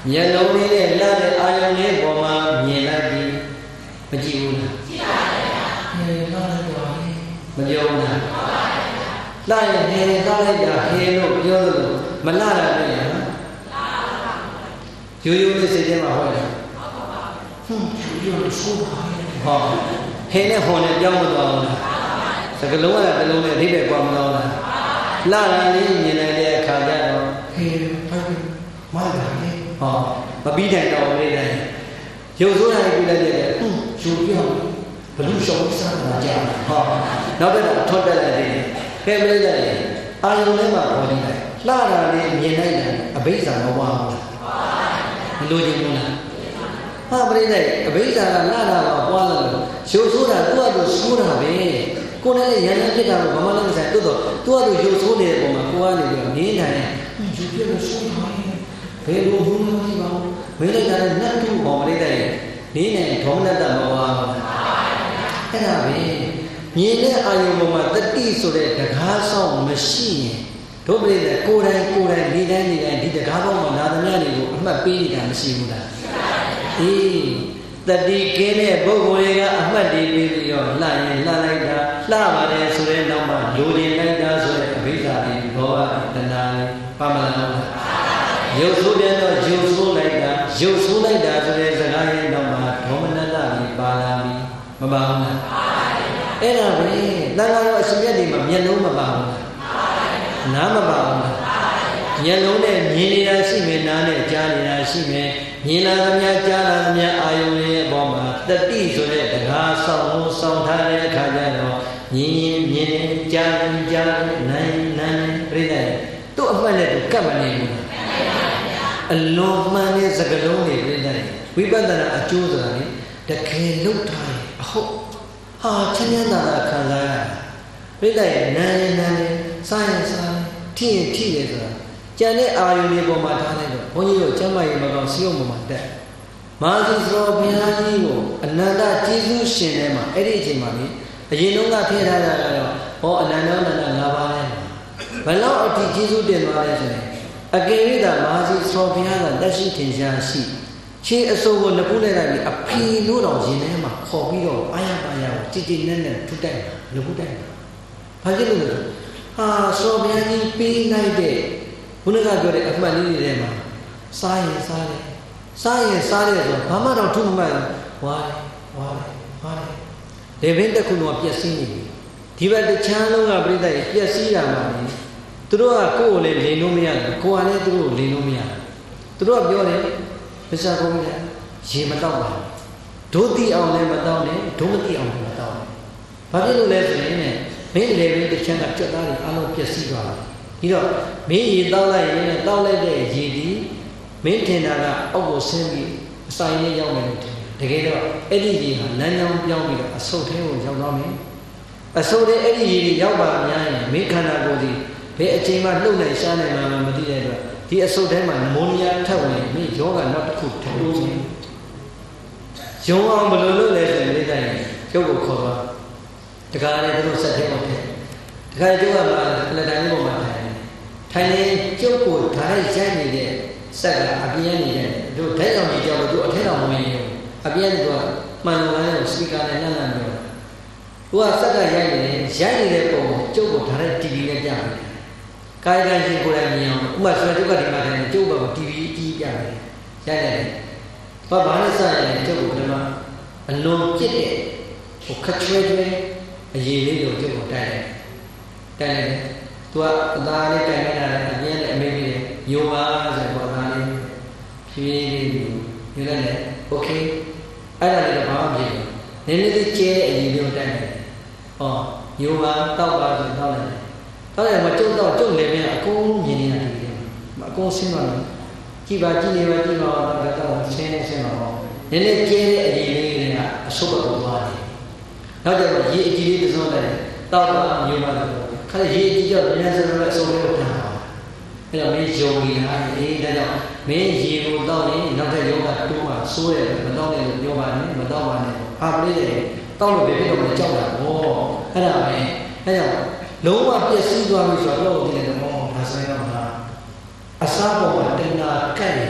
မျက်လုံးလေးနဲ့လှတဲ့အာယုံလေးပေါ်မှာမြင်လိုက်ပြီးမကြည့်ဘူးလားကြည့်ပါရဲ့ဗျာဟဲ့လှလိုက်ပါမပြောဘူးလားလှရင်ဟဲ့လှလိုက်တာဟဲ့လို့ပြောလို့မလှတာလည်းရနော်ရိုးရိုးလေးစိတ်ထဲမှာဟောတယ်ဟွန်းရိုးရိုးဆိုးပါဟောဟဲ့နဲ့ဟောနဲ့ပြောင်းမသွားဘူးလားစကလုံးကတလုံးနဲ့အဓိပ္ပာယ်ကွာမလို့လားလှတာလေးမြင်လိုက်တဲ့အခါကျတော့ဟဲ့မိုက်တာလေဟောမပြီးတိုင်တော့လေးတိုင်းရုပ်ဆိုးတိုင်းပြလိုက်တဲ့ဟွန်းယူပြောင်းဘလူရှောင်းစားတာကြာဟောနောက်တော့ထွက်တက်လိုက်တယ်ခဲမလေးတဲ့အာယုံထဲမှာပေါ်နေတယ်လှတာလေးမြင်လိုက်တယ်အဘိဓါမဝါဘူးမလို့ချင်ဘူးလားဟာပြိတ္တိအဘိဓါကလှတာကပွားလာလို့ရုပ်ဆိုးတာသူ့အတူဆိုးတာပဲကိုယ်နဲ့ရန်ရန်ဖြစ်တာတော့ဘာမှလည်းမဆိုင်တိုးတော့သူ့အတူရုပ်ဆိုးနေတဲ့ပုံမှာကိုယ်ကနေပြီးနေနိုင်တယ်ယူပြလို့ဆိုးတာဘယ်လိုဘူးမသိပါဘူးမင်းလည်းကလည်းနတ်တူပေါ်ပြိတ္တိနေနဲ့ဒေါမနတမဝါဘူးအဲ့ဒါပဲမြင်တဲ့အာယုံပေါ်မှာတတိဆိုတဲ့တကားဆောင်မရှိရင်တို့ပြိတ္တိကိုယ်တိုင်ကိုယ်တိုင်နေတိုင်းနေတိုင်းဒီတကားပေါ်မှာနာသမ ्या တွေကိုအမှတ်ပေးနေတာမရှိဘူးလားအေးတတိကင်းတဲ့ပုဂ္ဂိုလ်တွေကအမှတ်တည်ပြီးပြီးတော့လှရင်လှလိုက်တာလှပါတယ်ဆိုတဲ့နောက်မှာလိုချင်လိုက်တာဆိုတဲ့အဘိဓါတွေဘောဟတဏှာပါမလားရုပ်ဆိုးပြန်တော့ရုပ်ဆိုးလိုက်တာရုပ်ဆိုးလိုက်တာဆိုတဲ့စကားရဲ့နောက်မှာဒေါမနတကြီးပါလာပြီမပါဘူးလားအဲ့ဒါပဲတန်ခါတော့အရှင်မြတ်ဒီမှာမျက်လုံးမပါဘူးလားနားမပါဘူးလားမျက်လုံးနဲ့မြင်နေတာရှိမယ်နားနဲ့ကြားနေတာရှိမယ်မြင်လာသမျှကြားလာသမျှအာယုံရဲ့အပေါ်မှာတတိဆိုတဲ့တကားဆောင်လို့ဆောင်ထားတဲ့အခါကျတော့မြင်ရင်မြင်တယ်ကြားရင်ကြားတယ်နိုင်နိုင်ပြိတ္တသူ့အမှတ်နဲ့သူကပ်မနေဘူးအလုံးမှန်တဲ့စကလုံးတွေပြိတ္တဝိပဿနာအကျိုးဆိုတာလေတကယ်လုပ်ထားရင်အဟုတ်ဟာချမ်းသာတာခံစားရတာပြိတ္တရဲ့နာရင်နာရင်စားရင်စားထိရင်ထိတယ်ဆိုတာကျန်တဲ့အာယုန်တွေပေါ်မှာထားလိုက်တော့ဘုန်းကြီးတို့ကျမ်းမာရေးမကောင်းစီယုံပေါ်မှာတက်မာသီသောဘုရားကြီးကိုအနန္တကျေးဇူးရှင်ထဲမှာအဲ့ဒီအချိန်မှာလေအရင်တုန်းကထည့်ထားတာကတော့ဟောအနန္တအနန္တ၅ပါးလဲဘယ်လောက်အထိကျေးဇူးတင်သွားလဲဆိုရင်အကယ်၍သာမာသီသောဘုရားကလက်ရှိထင်ရှားရှိခြေအစုံကိုနှစ်ခုနဲ့လိုက်ပြီးအဖီလို့တော့ရင်ထဲမှာခေါ်ပြီးတော့အာရပါရကိုကြည်ကြည်နဲ့နဲ့ထုတိုက်တာနှစ်ခုတိုက်တာဘာဖြစ်လို့လဲဟာသောဘုရားကြီးပေးလိုက်တဲ့ဘုန်းကြီးကပြောတဲ့အမှတ်လေးတွေထဲမှာစားရင်စားတယ်စားရင်စားတယ်ဆိုတော့ဘာမှတော့ထုမမှတ်ဘူးဝါတယ်ဝါတယ်ဝါတယ်လေဘင်းတစ်ခုလုံးကပြည့်စည်နေပြီဒီဘက်တချမ်းလုံးကပြိတ္တရဲ့ပြည့်စည်တာမှလေသူတို့ကကိုယ်ကိုလည်းလိန်လို့မရတယ်ကိုယ်ကလည်းသူတို့ကိုလိန်လို့မရတယ်သူတို့ကပြောတယ်မစ္စတာဘုန်းကြီးရေမတောက်ပါဘူးဒုတိအောင်လည်းမတောက်နဲ့ဒုမတိအောင်လည်းမတောက်နဲ့ဘာဖြစ်လို့လဲဆိုရင်မင်းလေဘင်းတချမ်းကကြွက်သားတွေအလုံးပြည့်စည်သွားတယ်ဒီတော့မင်းရေတောက်လိုက်ရင်တောက်လိုက်တဲ့ရေဒီမင်းထင်တာကအောက်ကိုဆင်းပြီးအဆိုင်လေးရောက်မယ်လို့ထင်တယ်တကယ်တော့အဲ့ဒီရေဟာလမ်းကြောင်းပြောင်းပြီးတော့အဆုတ်ထဲကိုရောက်သွားမယ်အဆုတ်ထဲအဲ့ဒီရေတွေရောက်ပါများရင်မင်းခန္ဓာကိုယ်ဒီဘယ်အချိန်မှလှုပ်နိုင်ရှားနိုင်မှမသိတဲ့အတွက်ဒီအဆုတ်ထဲမှာမိုးနီယာထက်ဝင်မင်းယောဂနောက်တစ်ခုထပ်လို့မယ်ယုံအောင်ဘယ်လိုလုပ်လဲဆိုရင်လေးတိုင်းကျုပ်ကိုခေါ်သွားတခါလေသူတို့ဆက်ထဲအောင်တယ်တခါကျုပ်ကလာလက်တိုင်းပေါ်မှာထိုင်နေကျုပ်ကိုဓာတ်ရိုက်နေတဲ့စက်ကအပြင်းနေတဲ့တို့ဓာတ်ရောင်ကြီးကြောက်လို့သူအထက်တော်မဝင်ဘူးအပြင်းကမှန်လို့လည်းစပီကာနဲ့လန့်လန့်ပြောတာသူကစက်ကရိုက်နေတယ်ရိုက်နေတဲ့ပုံကိုကျုပ်ကိုဓာတ်ရိုက် တီဗီ နဲ့ပြတယ်ကာယကံရှင်ကိုယ်တိုင်မြင်အောင်ဥပမာဆွေကျုပ်ကဒီမှာထိုင်နေကျုပ်ဘက်ကို တီဗီ အကြီးပြတယ်ရိုက်တယ်ဘာဘာနဲ့စရရင်ကျုပ်ကိုဒီမှာအလုံးပြစ်တဲ့ဟိုခက်ချွဲချွဲအရေးလေးကိုကျုပ်ကိုတိုက်တယ်တိုက်တယ်သူကအသားလေးတိုင်နေတာလည်းအပြင်းနဲ့အမေကြီးယိုပါဆိုတော့အသားလေးဖြည်းဖြည်းပြီးယူလိုက်တယ်โอเคအဲ့ဒါလည်းဘာမှမဖြစ်ဘူးနည်းနည်းလေးကျဲအရင်လေးတိုင်တယ်ဟောယိုပါတောက်ပါဆိုတော့လည်းတောက်ရမှာကျုပ်တော့ကျုပ်လည်းပြန်အကုန်မြင်နေတာဒီလိုအကုန်ဆင်းသွားတယ်ကြည်ပါကြည်နေပါကြည်ပါတော့ဆင်းနေဆင်းတော့နည်းနည်းကျဲတဲ့အရင်လေးတွေကအဆုတ်ပေါ်သွားတယ်နောက်ကျတော့ရေအကြီးလေးတစ်စုံတယ်တောက်ပါယိုပါဆိုခါရေကြီးကြောက်မြန်စရအစုံလေးကိုထားပါအဲ့တော့မင်းယုံကြည်လားအေးဒါကြောင့်မင်းရေကိုတောက်ရင်နောက်ထပ်ယောဂတိုးမှဆိုးရတယ်မတောက်နဲ့လို့ပြောပါနဲ့မတောက်ပါနဲ့အာပရိသေတောက်လို့ပဲဖြစ်တော့မကြောက်တာဟောအဲ့ဒါပဲအဲ့ကြောင့်လုံးဝပြည့်စည်သွားပြီဆိုတော့တော့ဒီလည်းမောဒါဆိုရင်တော့အစားပေါ်မှာတင်တာကတ်ရင်ဒ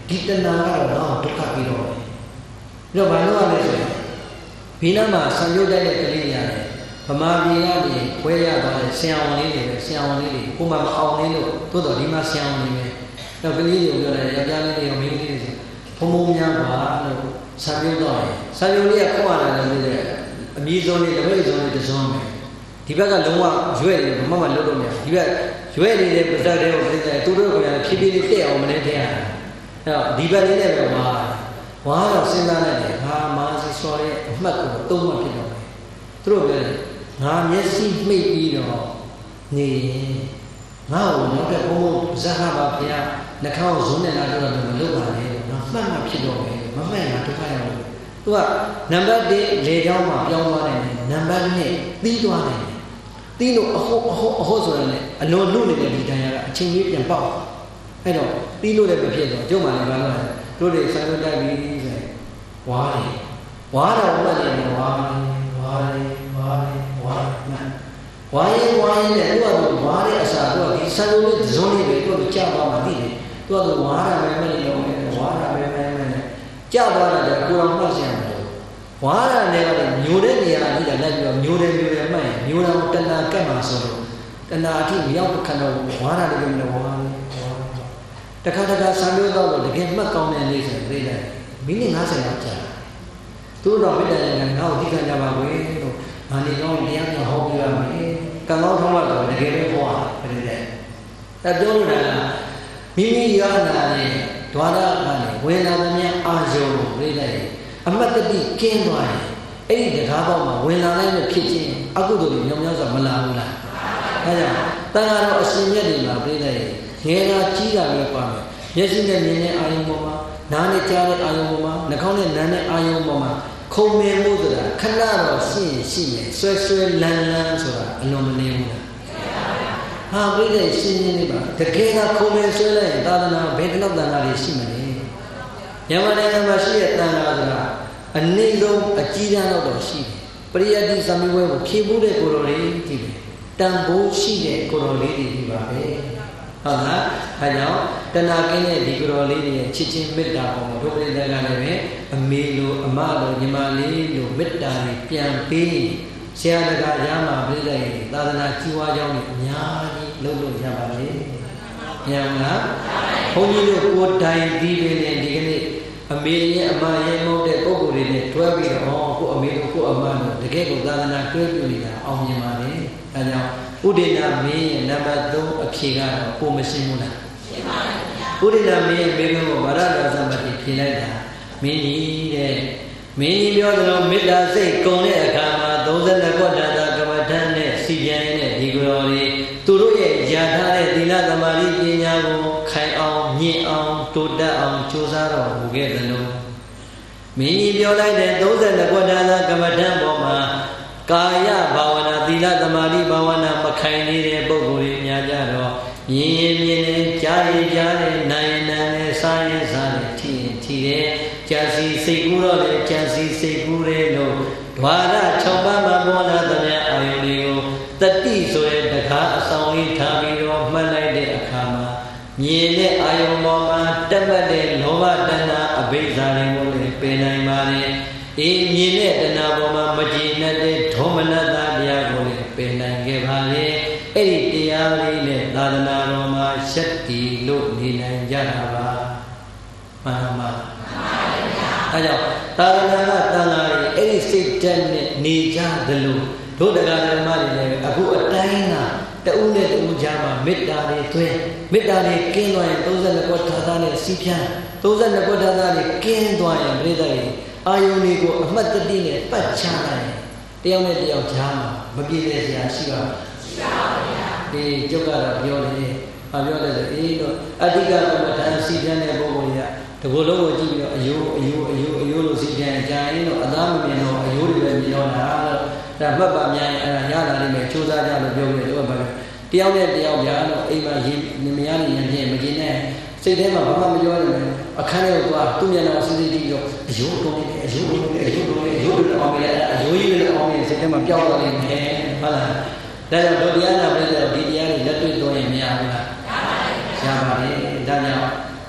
ဒီတဏှာကတော့တော့ဒုက္ခပြီးတော့ပြီးတော့ဘာလို့ရလဲဆိုရင်ဘီနာမှာဆံပြုတ်တဲ့ကလေးရတယ်ဗမာပြည်ကနေခွဲရသွားတဲ့ဆရာဝန်လေးတွေပဲဆရာဝန်လေးတွေကိုမှမအောင်နေလို့တိုးတော့ဒီမှာဆရာဝန်လေးပဲတော့ကလေးတွေပြောတယ်ယောက်ျားလေးတွေရောမိန်းကလေးတွေဆိုဘုံဘုံများပါလို့ဆံပြုတ်တော့တယ်ဆံပြုတ်လေးကခေါက်ရတာလည်းလေအမြင့်ဆုံးလေးတစ်ပိတ်ဆုံးလေးတစ်စုံပဲဒီဘက်ကလုံးဝရွဲ့နေဘာမှမလုပ်လို့မရဒီဘက်ရွဲ့နေတဲ့ပစက်တွေကိုပြတဲ့သူတို့ကလည်းဖြည်းဖြည်းလေးတက်အောင်မနေတဲ့အဲ့တော့ဒီဘက်လေးနဲ့ပဲဝါဝါတော့စဉ်းစားလိုက်တယ်ဟာမာစီဆော်ရဲ့အမှတ်ကိုသုံးမှဖြစ်တော့တယ်သူတို့ပြောတယ်ငါမျက်စိမှိတ်ပြီးတော့နေငါ့ကိုတော့တဲ့ဘုံဇာဟာပါဘုရားနှာခေါင်းဇုံးနဲ့လာတော့မလုပ်ပါနဲ့ငါမှတ်မှဖြစ်တော့မယ်မမှတ်ရင်ဒုက္ခရောက်တယ်သူကနံပါတ်တစ်လေချောင်းမှာပြောင်းသွားတယ်နံပါတ်နှစ်တီးသွားတယ်တီးလို့အဟုတ်အဟုတ်အဟုတ်ဆိုရင်လည်းအလွန်လွတ်နေတဲ့ဒီတရားကအချိန်ကြီးပြန်ပေါက်အဲ့တော့တီးလို့လည်းမဖြစ်တော့ကျုပ်မှလည်းဘာလို့လဲတို့တွေဆိုင်လို့တိုက်ပြီးဆိုဝါးတယ်ဝါးတော့မှတ်တယ်ဝါးဝါးဝါးဝါးဝါးရင်ဝါးရင်လည်းသူကဝါးတဲ့အစားသူကဒီဆိုင်လို့ဇွန်လေးပဲသူကကြာသွားမှသိတယ်သူကဝါးတာပဲမဲ့လို့ဝါးတာပဲမဲ့မဲ့ကြာသွားတယ်ကိုယ်တော်မှတ်စရာမလိုဝါရနဲ့ကလည်းမျိုးတဲ့နေရာအထိလိုက်ပြီးတော့မျိုးတယ်မျိုးတယ်မှတ်ရင်မျိုးတော်တဏှာကတ်မှာဆိုလို့တဏှာအထိမရောက်ခဏတော့ဝါရလည်းပဲဝါရတခါတခါဆံမျိုးတော့တကယ်မှတ်ကောင်းတဲ့နေ့ဆိုရင်ပြည့်တယ်မိနစ်၅၀လောက်ကြာသူတို့တော့ပြည့်တယ်ငါ့ကိုသိခံကြပါကွယ်လို့ငါနေတော့တရားများဟောပြရမယ်ကံကောင်းထောင်းတော့တကယ်ပဲဟောပြည့်တယ်အဲပြောလို့လည်းမိမိရနာနဲ့ဒွါရကနေဝေနာသမျှအာယုံပြည့်တယ်အမတ်တတိကင်းသွားတယ်အဲ့ဒီတကားပေါက်မှာဝင်လာလိုက်လို့ဖြစ်ချင်းအကုသိုလ်တွေညောင်ညောင်ဆိုမလာဘူးလားအဲကြောင့်တန်ဃာတော်အရှင်မြတ်တွေမှာပြိတဲ့ငယ်တာကြီးတာလည်းပါမယ်မျက်စိနဲ့မြင်တဲ့အာယုံပေါ်မှာနားနဲ့ကြားတဲ့အာယုံပေါ်မှာနှာခေါင်းနဲ့နမ်းတဲ့အာယုံပေါ်မှာခုံမြင်မှုဆိုတာခဏတော့ရှိရင်ရှိမယ်ဆွဲဆွဲလန်းလန်းဆိုတာအလွန်မနေဘူးလားဟာပြိတဲ့ရှင်းရှင်းလေးပါတကယ်ကခုံမြင်ဆွဲလိုက်ရင်သာသနာဘယ်တော့တန်ဃာတွေရှိမလဲမြန်မာနိုင်ငံမှာရှိတဲ့တန်ဃာဆိုတာအနည်းဆုံးအကြီးတန်းတော့ရှိတယ်ပရိယတ်တိသံဃာဝဲကိုဖြည့်ဖို့တဲ့ကိုတော်လေးကြည့်တယ်တန်ဖိုးရှိတဲ့ကိုတော်လေးတွေဒီပါပဲဟုတ်လားအဲကြောင့်တဏှာကင်းတဲ့ဒီကိုတော်လေးတွေရဲ့ချစ်ချင်းမေတ္တာပေါ်မှာဒုပရိသကလည်းပဲအမေလိုအမလိုညီမလေးလိုမေတ္တာတွေပြန်ပေးဆရာတကာရားမှာပြည့်တဲ့သာသနာကြီးဝါကြောင်းတွေအများကြီးလုပ်လို့ရပါလေညံလားဘုန်းကြီးတို့ကိုယ်တိုင်ဒီပင်နဲ့ဒီကနေ့အမေရဲ့အမရဲ့မဟုတ်တဲ့ပုဂ္ဂိုလ်တွေနဲ့တွဲပြီးတော့ကိုယ်အမေတို့ကိုယ်အမတို့တကယ်ကိုသာသနာတွဲပြနေတာအောင်မြင်ပါလေအဲကြောင့်ဥဒိဏမင်းရဲ့နံပါတ်သုံးအဖြေကတော့ကိုမရှင်းဘူးလားရှင်းပါပါဥဒိဏမင်းရဲ့မိဘကိုဗရဒသမတိဖြေလိုက်တာမင်းကြီးတဲ့မင်းကြီးပြောသလိုမေတ္တာစိတ်ကုန်တဲ့အခါမှာသုံးဆယ်နှစ်ခုတန်တာကမ္မဋ္ဌာန်းနဲ့စီပြန်တဲ့ဒီကိုယ်တော်တွေသူတို့ရဲ့ຢာထားတဲ့သီလသမာဓိပညာကိုခိုင်အောင်မြင့်အောင်တိုးတက်အောင်ကြိုးစားတော်မူခဲ့သလိုမင်းကြီးပြောလိုက်တဲ့သုံးဆယ်နှစ်ခုတန်တာကမ္မဋ္ဌာန်းပေါ်မှာကာယဘာဝနာသီလသမာဓိဘာဝနာမခိုင်နေတဲ့ပုဂ္ဂိုလ်တွေများကြတော့မြင်ရင်မြင်တယ်ကြားရင်ကြားတယ်နားရင်နားတယ်စားရင်စားတယ်ထိရင်ထိတယ်ကြာစီစိတ်ကူးတော့လေကြာစီစိတ်ကူးတယ်လို့ဓဝါရ၆ပါးမှာပေါ်လာသမျှအာယုန်တွေကိုတတိဆိုတဲ့တခါအဆောင်လေးထားပြီးတော့မှတ်လိုက်တဲ့အခါမှာမြင်တဲ့အာယုန်ပေါ်မှာတက်မှတ်တဲ့လောဘတဏှာအဘိဓါတွေကိုလည်းပယ်နိုင်ပါတယ်အေးမြင်တဲ့တဏှာပေါ်မှာမကြည်နဲ့တဲ့ဒေါမနတတရားကိုလည်းပယ်နိုင်ခဲ့ပါလေအဲ့ဒီတရားလေးနဲ့သာသနာတော်မှာရှက်တီလို့နေနိုင်ကြတာပါမှန်ပါအဲကြောင့်သာသနာ့တန်ခါးတွေအဲ့ဒီစိတ်ဓာတ်နဲ့နေကြသလိုတို့တရားဓမ္မတွေလည်းအခုအတိုင်းသာတဦးနဲ့တဦးကြားမှာမေတ္တာတွေသွင်းမေတ္တာတွေကင်းသွားရင်သုံးဆယ်နှစ်ခုထာသာနဲ့စီးဖြန်းသုံးဆယ်နှစ်ခုထာသာတွေကင်းသွားရင်ပြိတ္တတွေအာယုန်တွေကိုအမှတ်တတိနဲ့ပတ်ချလိုက်တယောက်နဲ့တယောက်ကြားမှာမပြည့်တဲ့ဆရာရှိပါရှိပါဗျာဒီကျုပ်ကတော့ပြောတယ်ဘာပြောလဲဆိုအေးတော့အဓိကကမ္မဋ္ဌာန်းစီးပြန်တဲ့ပုဂ္ဂိုလ်ကြီးကတကူလုံးကိုကြည့်ပြီးတော့အယိုးအယိုးအယိုးအယိုးလို့စီးပြန်ကြရင်တော့အသားမမြင်တော့အယိုးတွေပဲမြင်တော့တာလို့ဒါမှတ်ပါများရင်အဲ့ဒါရလာလိမ့်မယ်စူးစမ်းကြလို့ပြောပြီးတော့ဘာလဲတယောက်နဲ့တယောက်များတော့အိမ်မှာရင်မရနေရင်ပြင်မကျင်နဲ့စိတ်ထဲမှာဘာမှမပြောရဘူးအခန်းထဲကိုသွားသူ့မျက်နှာကိုစစ်စစ်ကြည့်တော့အယိုးတုံးနေတယ်အယိုးတုံးနေတယ်အယိုးတုံးနေတယ်အယိုးတုံးအောင်ရအယိုးကြီးလည်းအောင်နေစိတ်ထဲမှာပျောက်သွားနေတယ်ဟုတ်လားဒါကြောင့်တို့တရားနာပြတဲ့ဒီတရားတွေလက်တွေ့တော့ရင်မရဘူးလားရပါပါရပါတယ်ဒါကြောင့်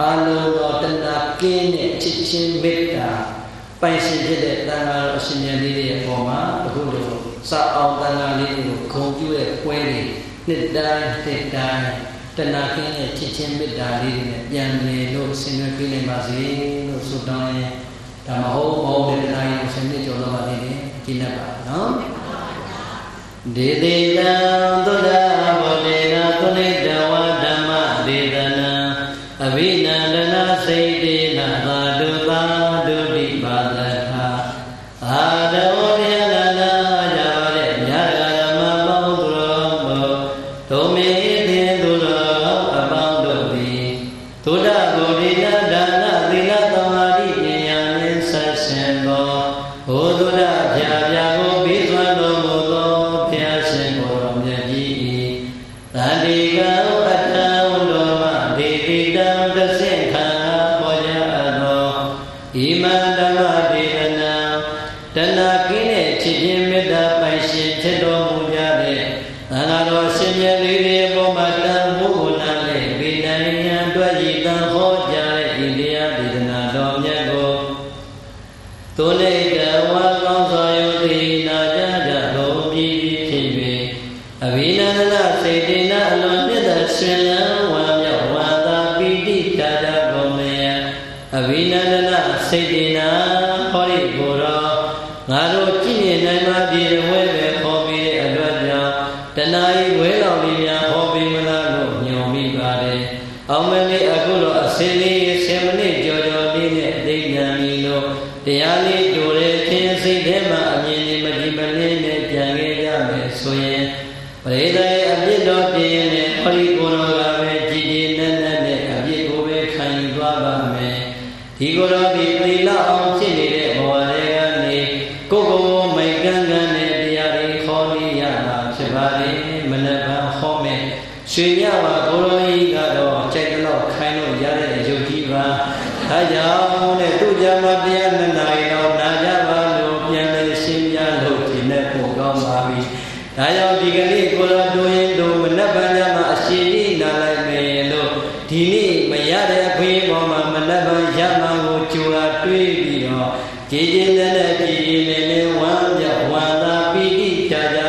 အာလုံးသောတဏှာကင်းတဲ့ချစ်ချင်းမေတ္တာပိုင်ရှင်ဖြစ်တဲ့တန်ခါတော်အရှင်မြတ်လေးရဲ့အပေါ်မှာအခုလိုစအောင်တန်ခါလေးကိုဂုဏ်ပြုတဲ့ပွဲတွေနှစ်တိုင်းနှစ်တိုင်းတဏှာကင်းတဲ့ချစ်ချင်းမေတ္တာလေးတွေနဲ့ပြန်လည်လို့ဆင်နွှဲပြနိုင်ပါစေလို့ဆုတောင်းရင်ဒါမဟုတ်မဟုတ်တဲ့တဏှာကိုဆင်မြင့်ကြော်တော့ပါသေးတယ်ကြည်နပ်ပါနော်ဒေတိတံသုဒ္ဓဘောဓေနသုနိတဝါဓမ္မဒေသနာအဘိနန္ဒနာစိတ်တေနသာဓုသာဓုတိပါဒထာအာဒဝေယနာနာကြပါတဲ့မြတ်ဓမ္မပေါင်းသူတော်ဘောဒုမေတေသူတော်အပေါင်းတို့သည်သုဒ္ဓဘောဓေနဒါနသီလသမာဓိပညာနှင့်ဆက်ရှင်သောဘုသုဒ္ဓဖြာဖြာကိုပြီးသွမ်းတော်မူသောဘုရားရှင်ကိုယ်တော်မြတ်ကြီး၏တန်တိကံအတ္တဝန္တောမဒေတိတံတဆင့်ခံပေါ်ကြအပ်သောဣမံဓမ္မဒေသနာတဏှာကင်းတဲ့ချစ်ခြင်းမေတ္တာပိုင်ရှင်ဖြစ်တော်မူကြတဲ့သံဃာတော်ရှင်မြတ်လေးတွေပေါ်မှာတန်ဖိုးကိုနားလေဝိနည်းဉာဏ်အတွက်ရည်တန်ဟောကြားတဲ့ဤတရားဒေသနာတော်မြတ်ကိုသုနိတဝါကောင်းစွာယုံသိနာကြကြတော်မူပြီးဖြစ်၍အဘိနန္ဒနာစေတေနအလွန်မြတ်သောရှင်လန်းဝါမြောက်ဝါသာပိဋိတာကြကုန်မေအဘိနန္ဒနာစေတေနဟောရိကိုယ်တော်ငါတို့ကြည်မြင်နိုင်မှဒီဝဲပဲခေါ်ပြီးတဲ့အတွက်ကြောင့်တဏှာဤဝဲတော်လေးများဟောပြီးမလားလို့ညွန်မိပါတယ်အောင်မလေးအခုတော့အစင်းလေးဆယ်မိနစ်ကြော်ကြော်လေးနဲ့သိဉာဏ်မီလို့တရားလေးတူတဲ့ခြင်းစိတ်ထဲမှာအမြင်နဲ့မကြည်မလင်းနဲ့ပြန်ခဲ့ရမယ်ဆိုရင်ပရိသတ်ရဲ့အပြစ်တော်ပြင်းနဲ့ဟောဒီကိုယ်တော်ကပဲကြည်ကြည်နက်နက်နဲ့အပြစ်ကိုပဲခံယူသွားပါမယ်ဒီကိုယ်တော်ဒီသီလအောင်ဖြစ်နေတဲ့ဘဝတွေကနေကိုယ်ကိုယ်မိတ်ကန်းကန်းနဲ့တရားတွေခေါ်နေရတာဖြစ်ပါလေမနက်ပိုင်းဟောမယ်ရွှေညပါကိုယ်တော်ကြီးကတော့ကြိုက်တော့ခိုင်းလို့ရတဲ့ရုပ်ကြီးပါဒါကြောင့်နဲ့သူ့ကြမှာတရားနှစ်နာရီတော့နာကြပါလို့ပြန်လေရှင်းပြလို့ဒီနဲ့ပို့ကောင်းပါပြီဒါကြောင့်ဒီကနေ့ကိုယ်တော်တို့ရင်တို့မနက်ပိုင်းညမှာအရှိကြီးနာလိုက်မယ်လို့ဒီနေ့မရတဲ့ခွေးပေါ်မှာမနက်ပိုင်းရမှာကိုကြိုတာတွေးပြီးတော့ကြည်ကျင်တဲ့ကြည်ကျင်နဲ့ဝမ်းမြောက်ဝမ်းသာပိဋိကြကြ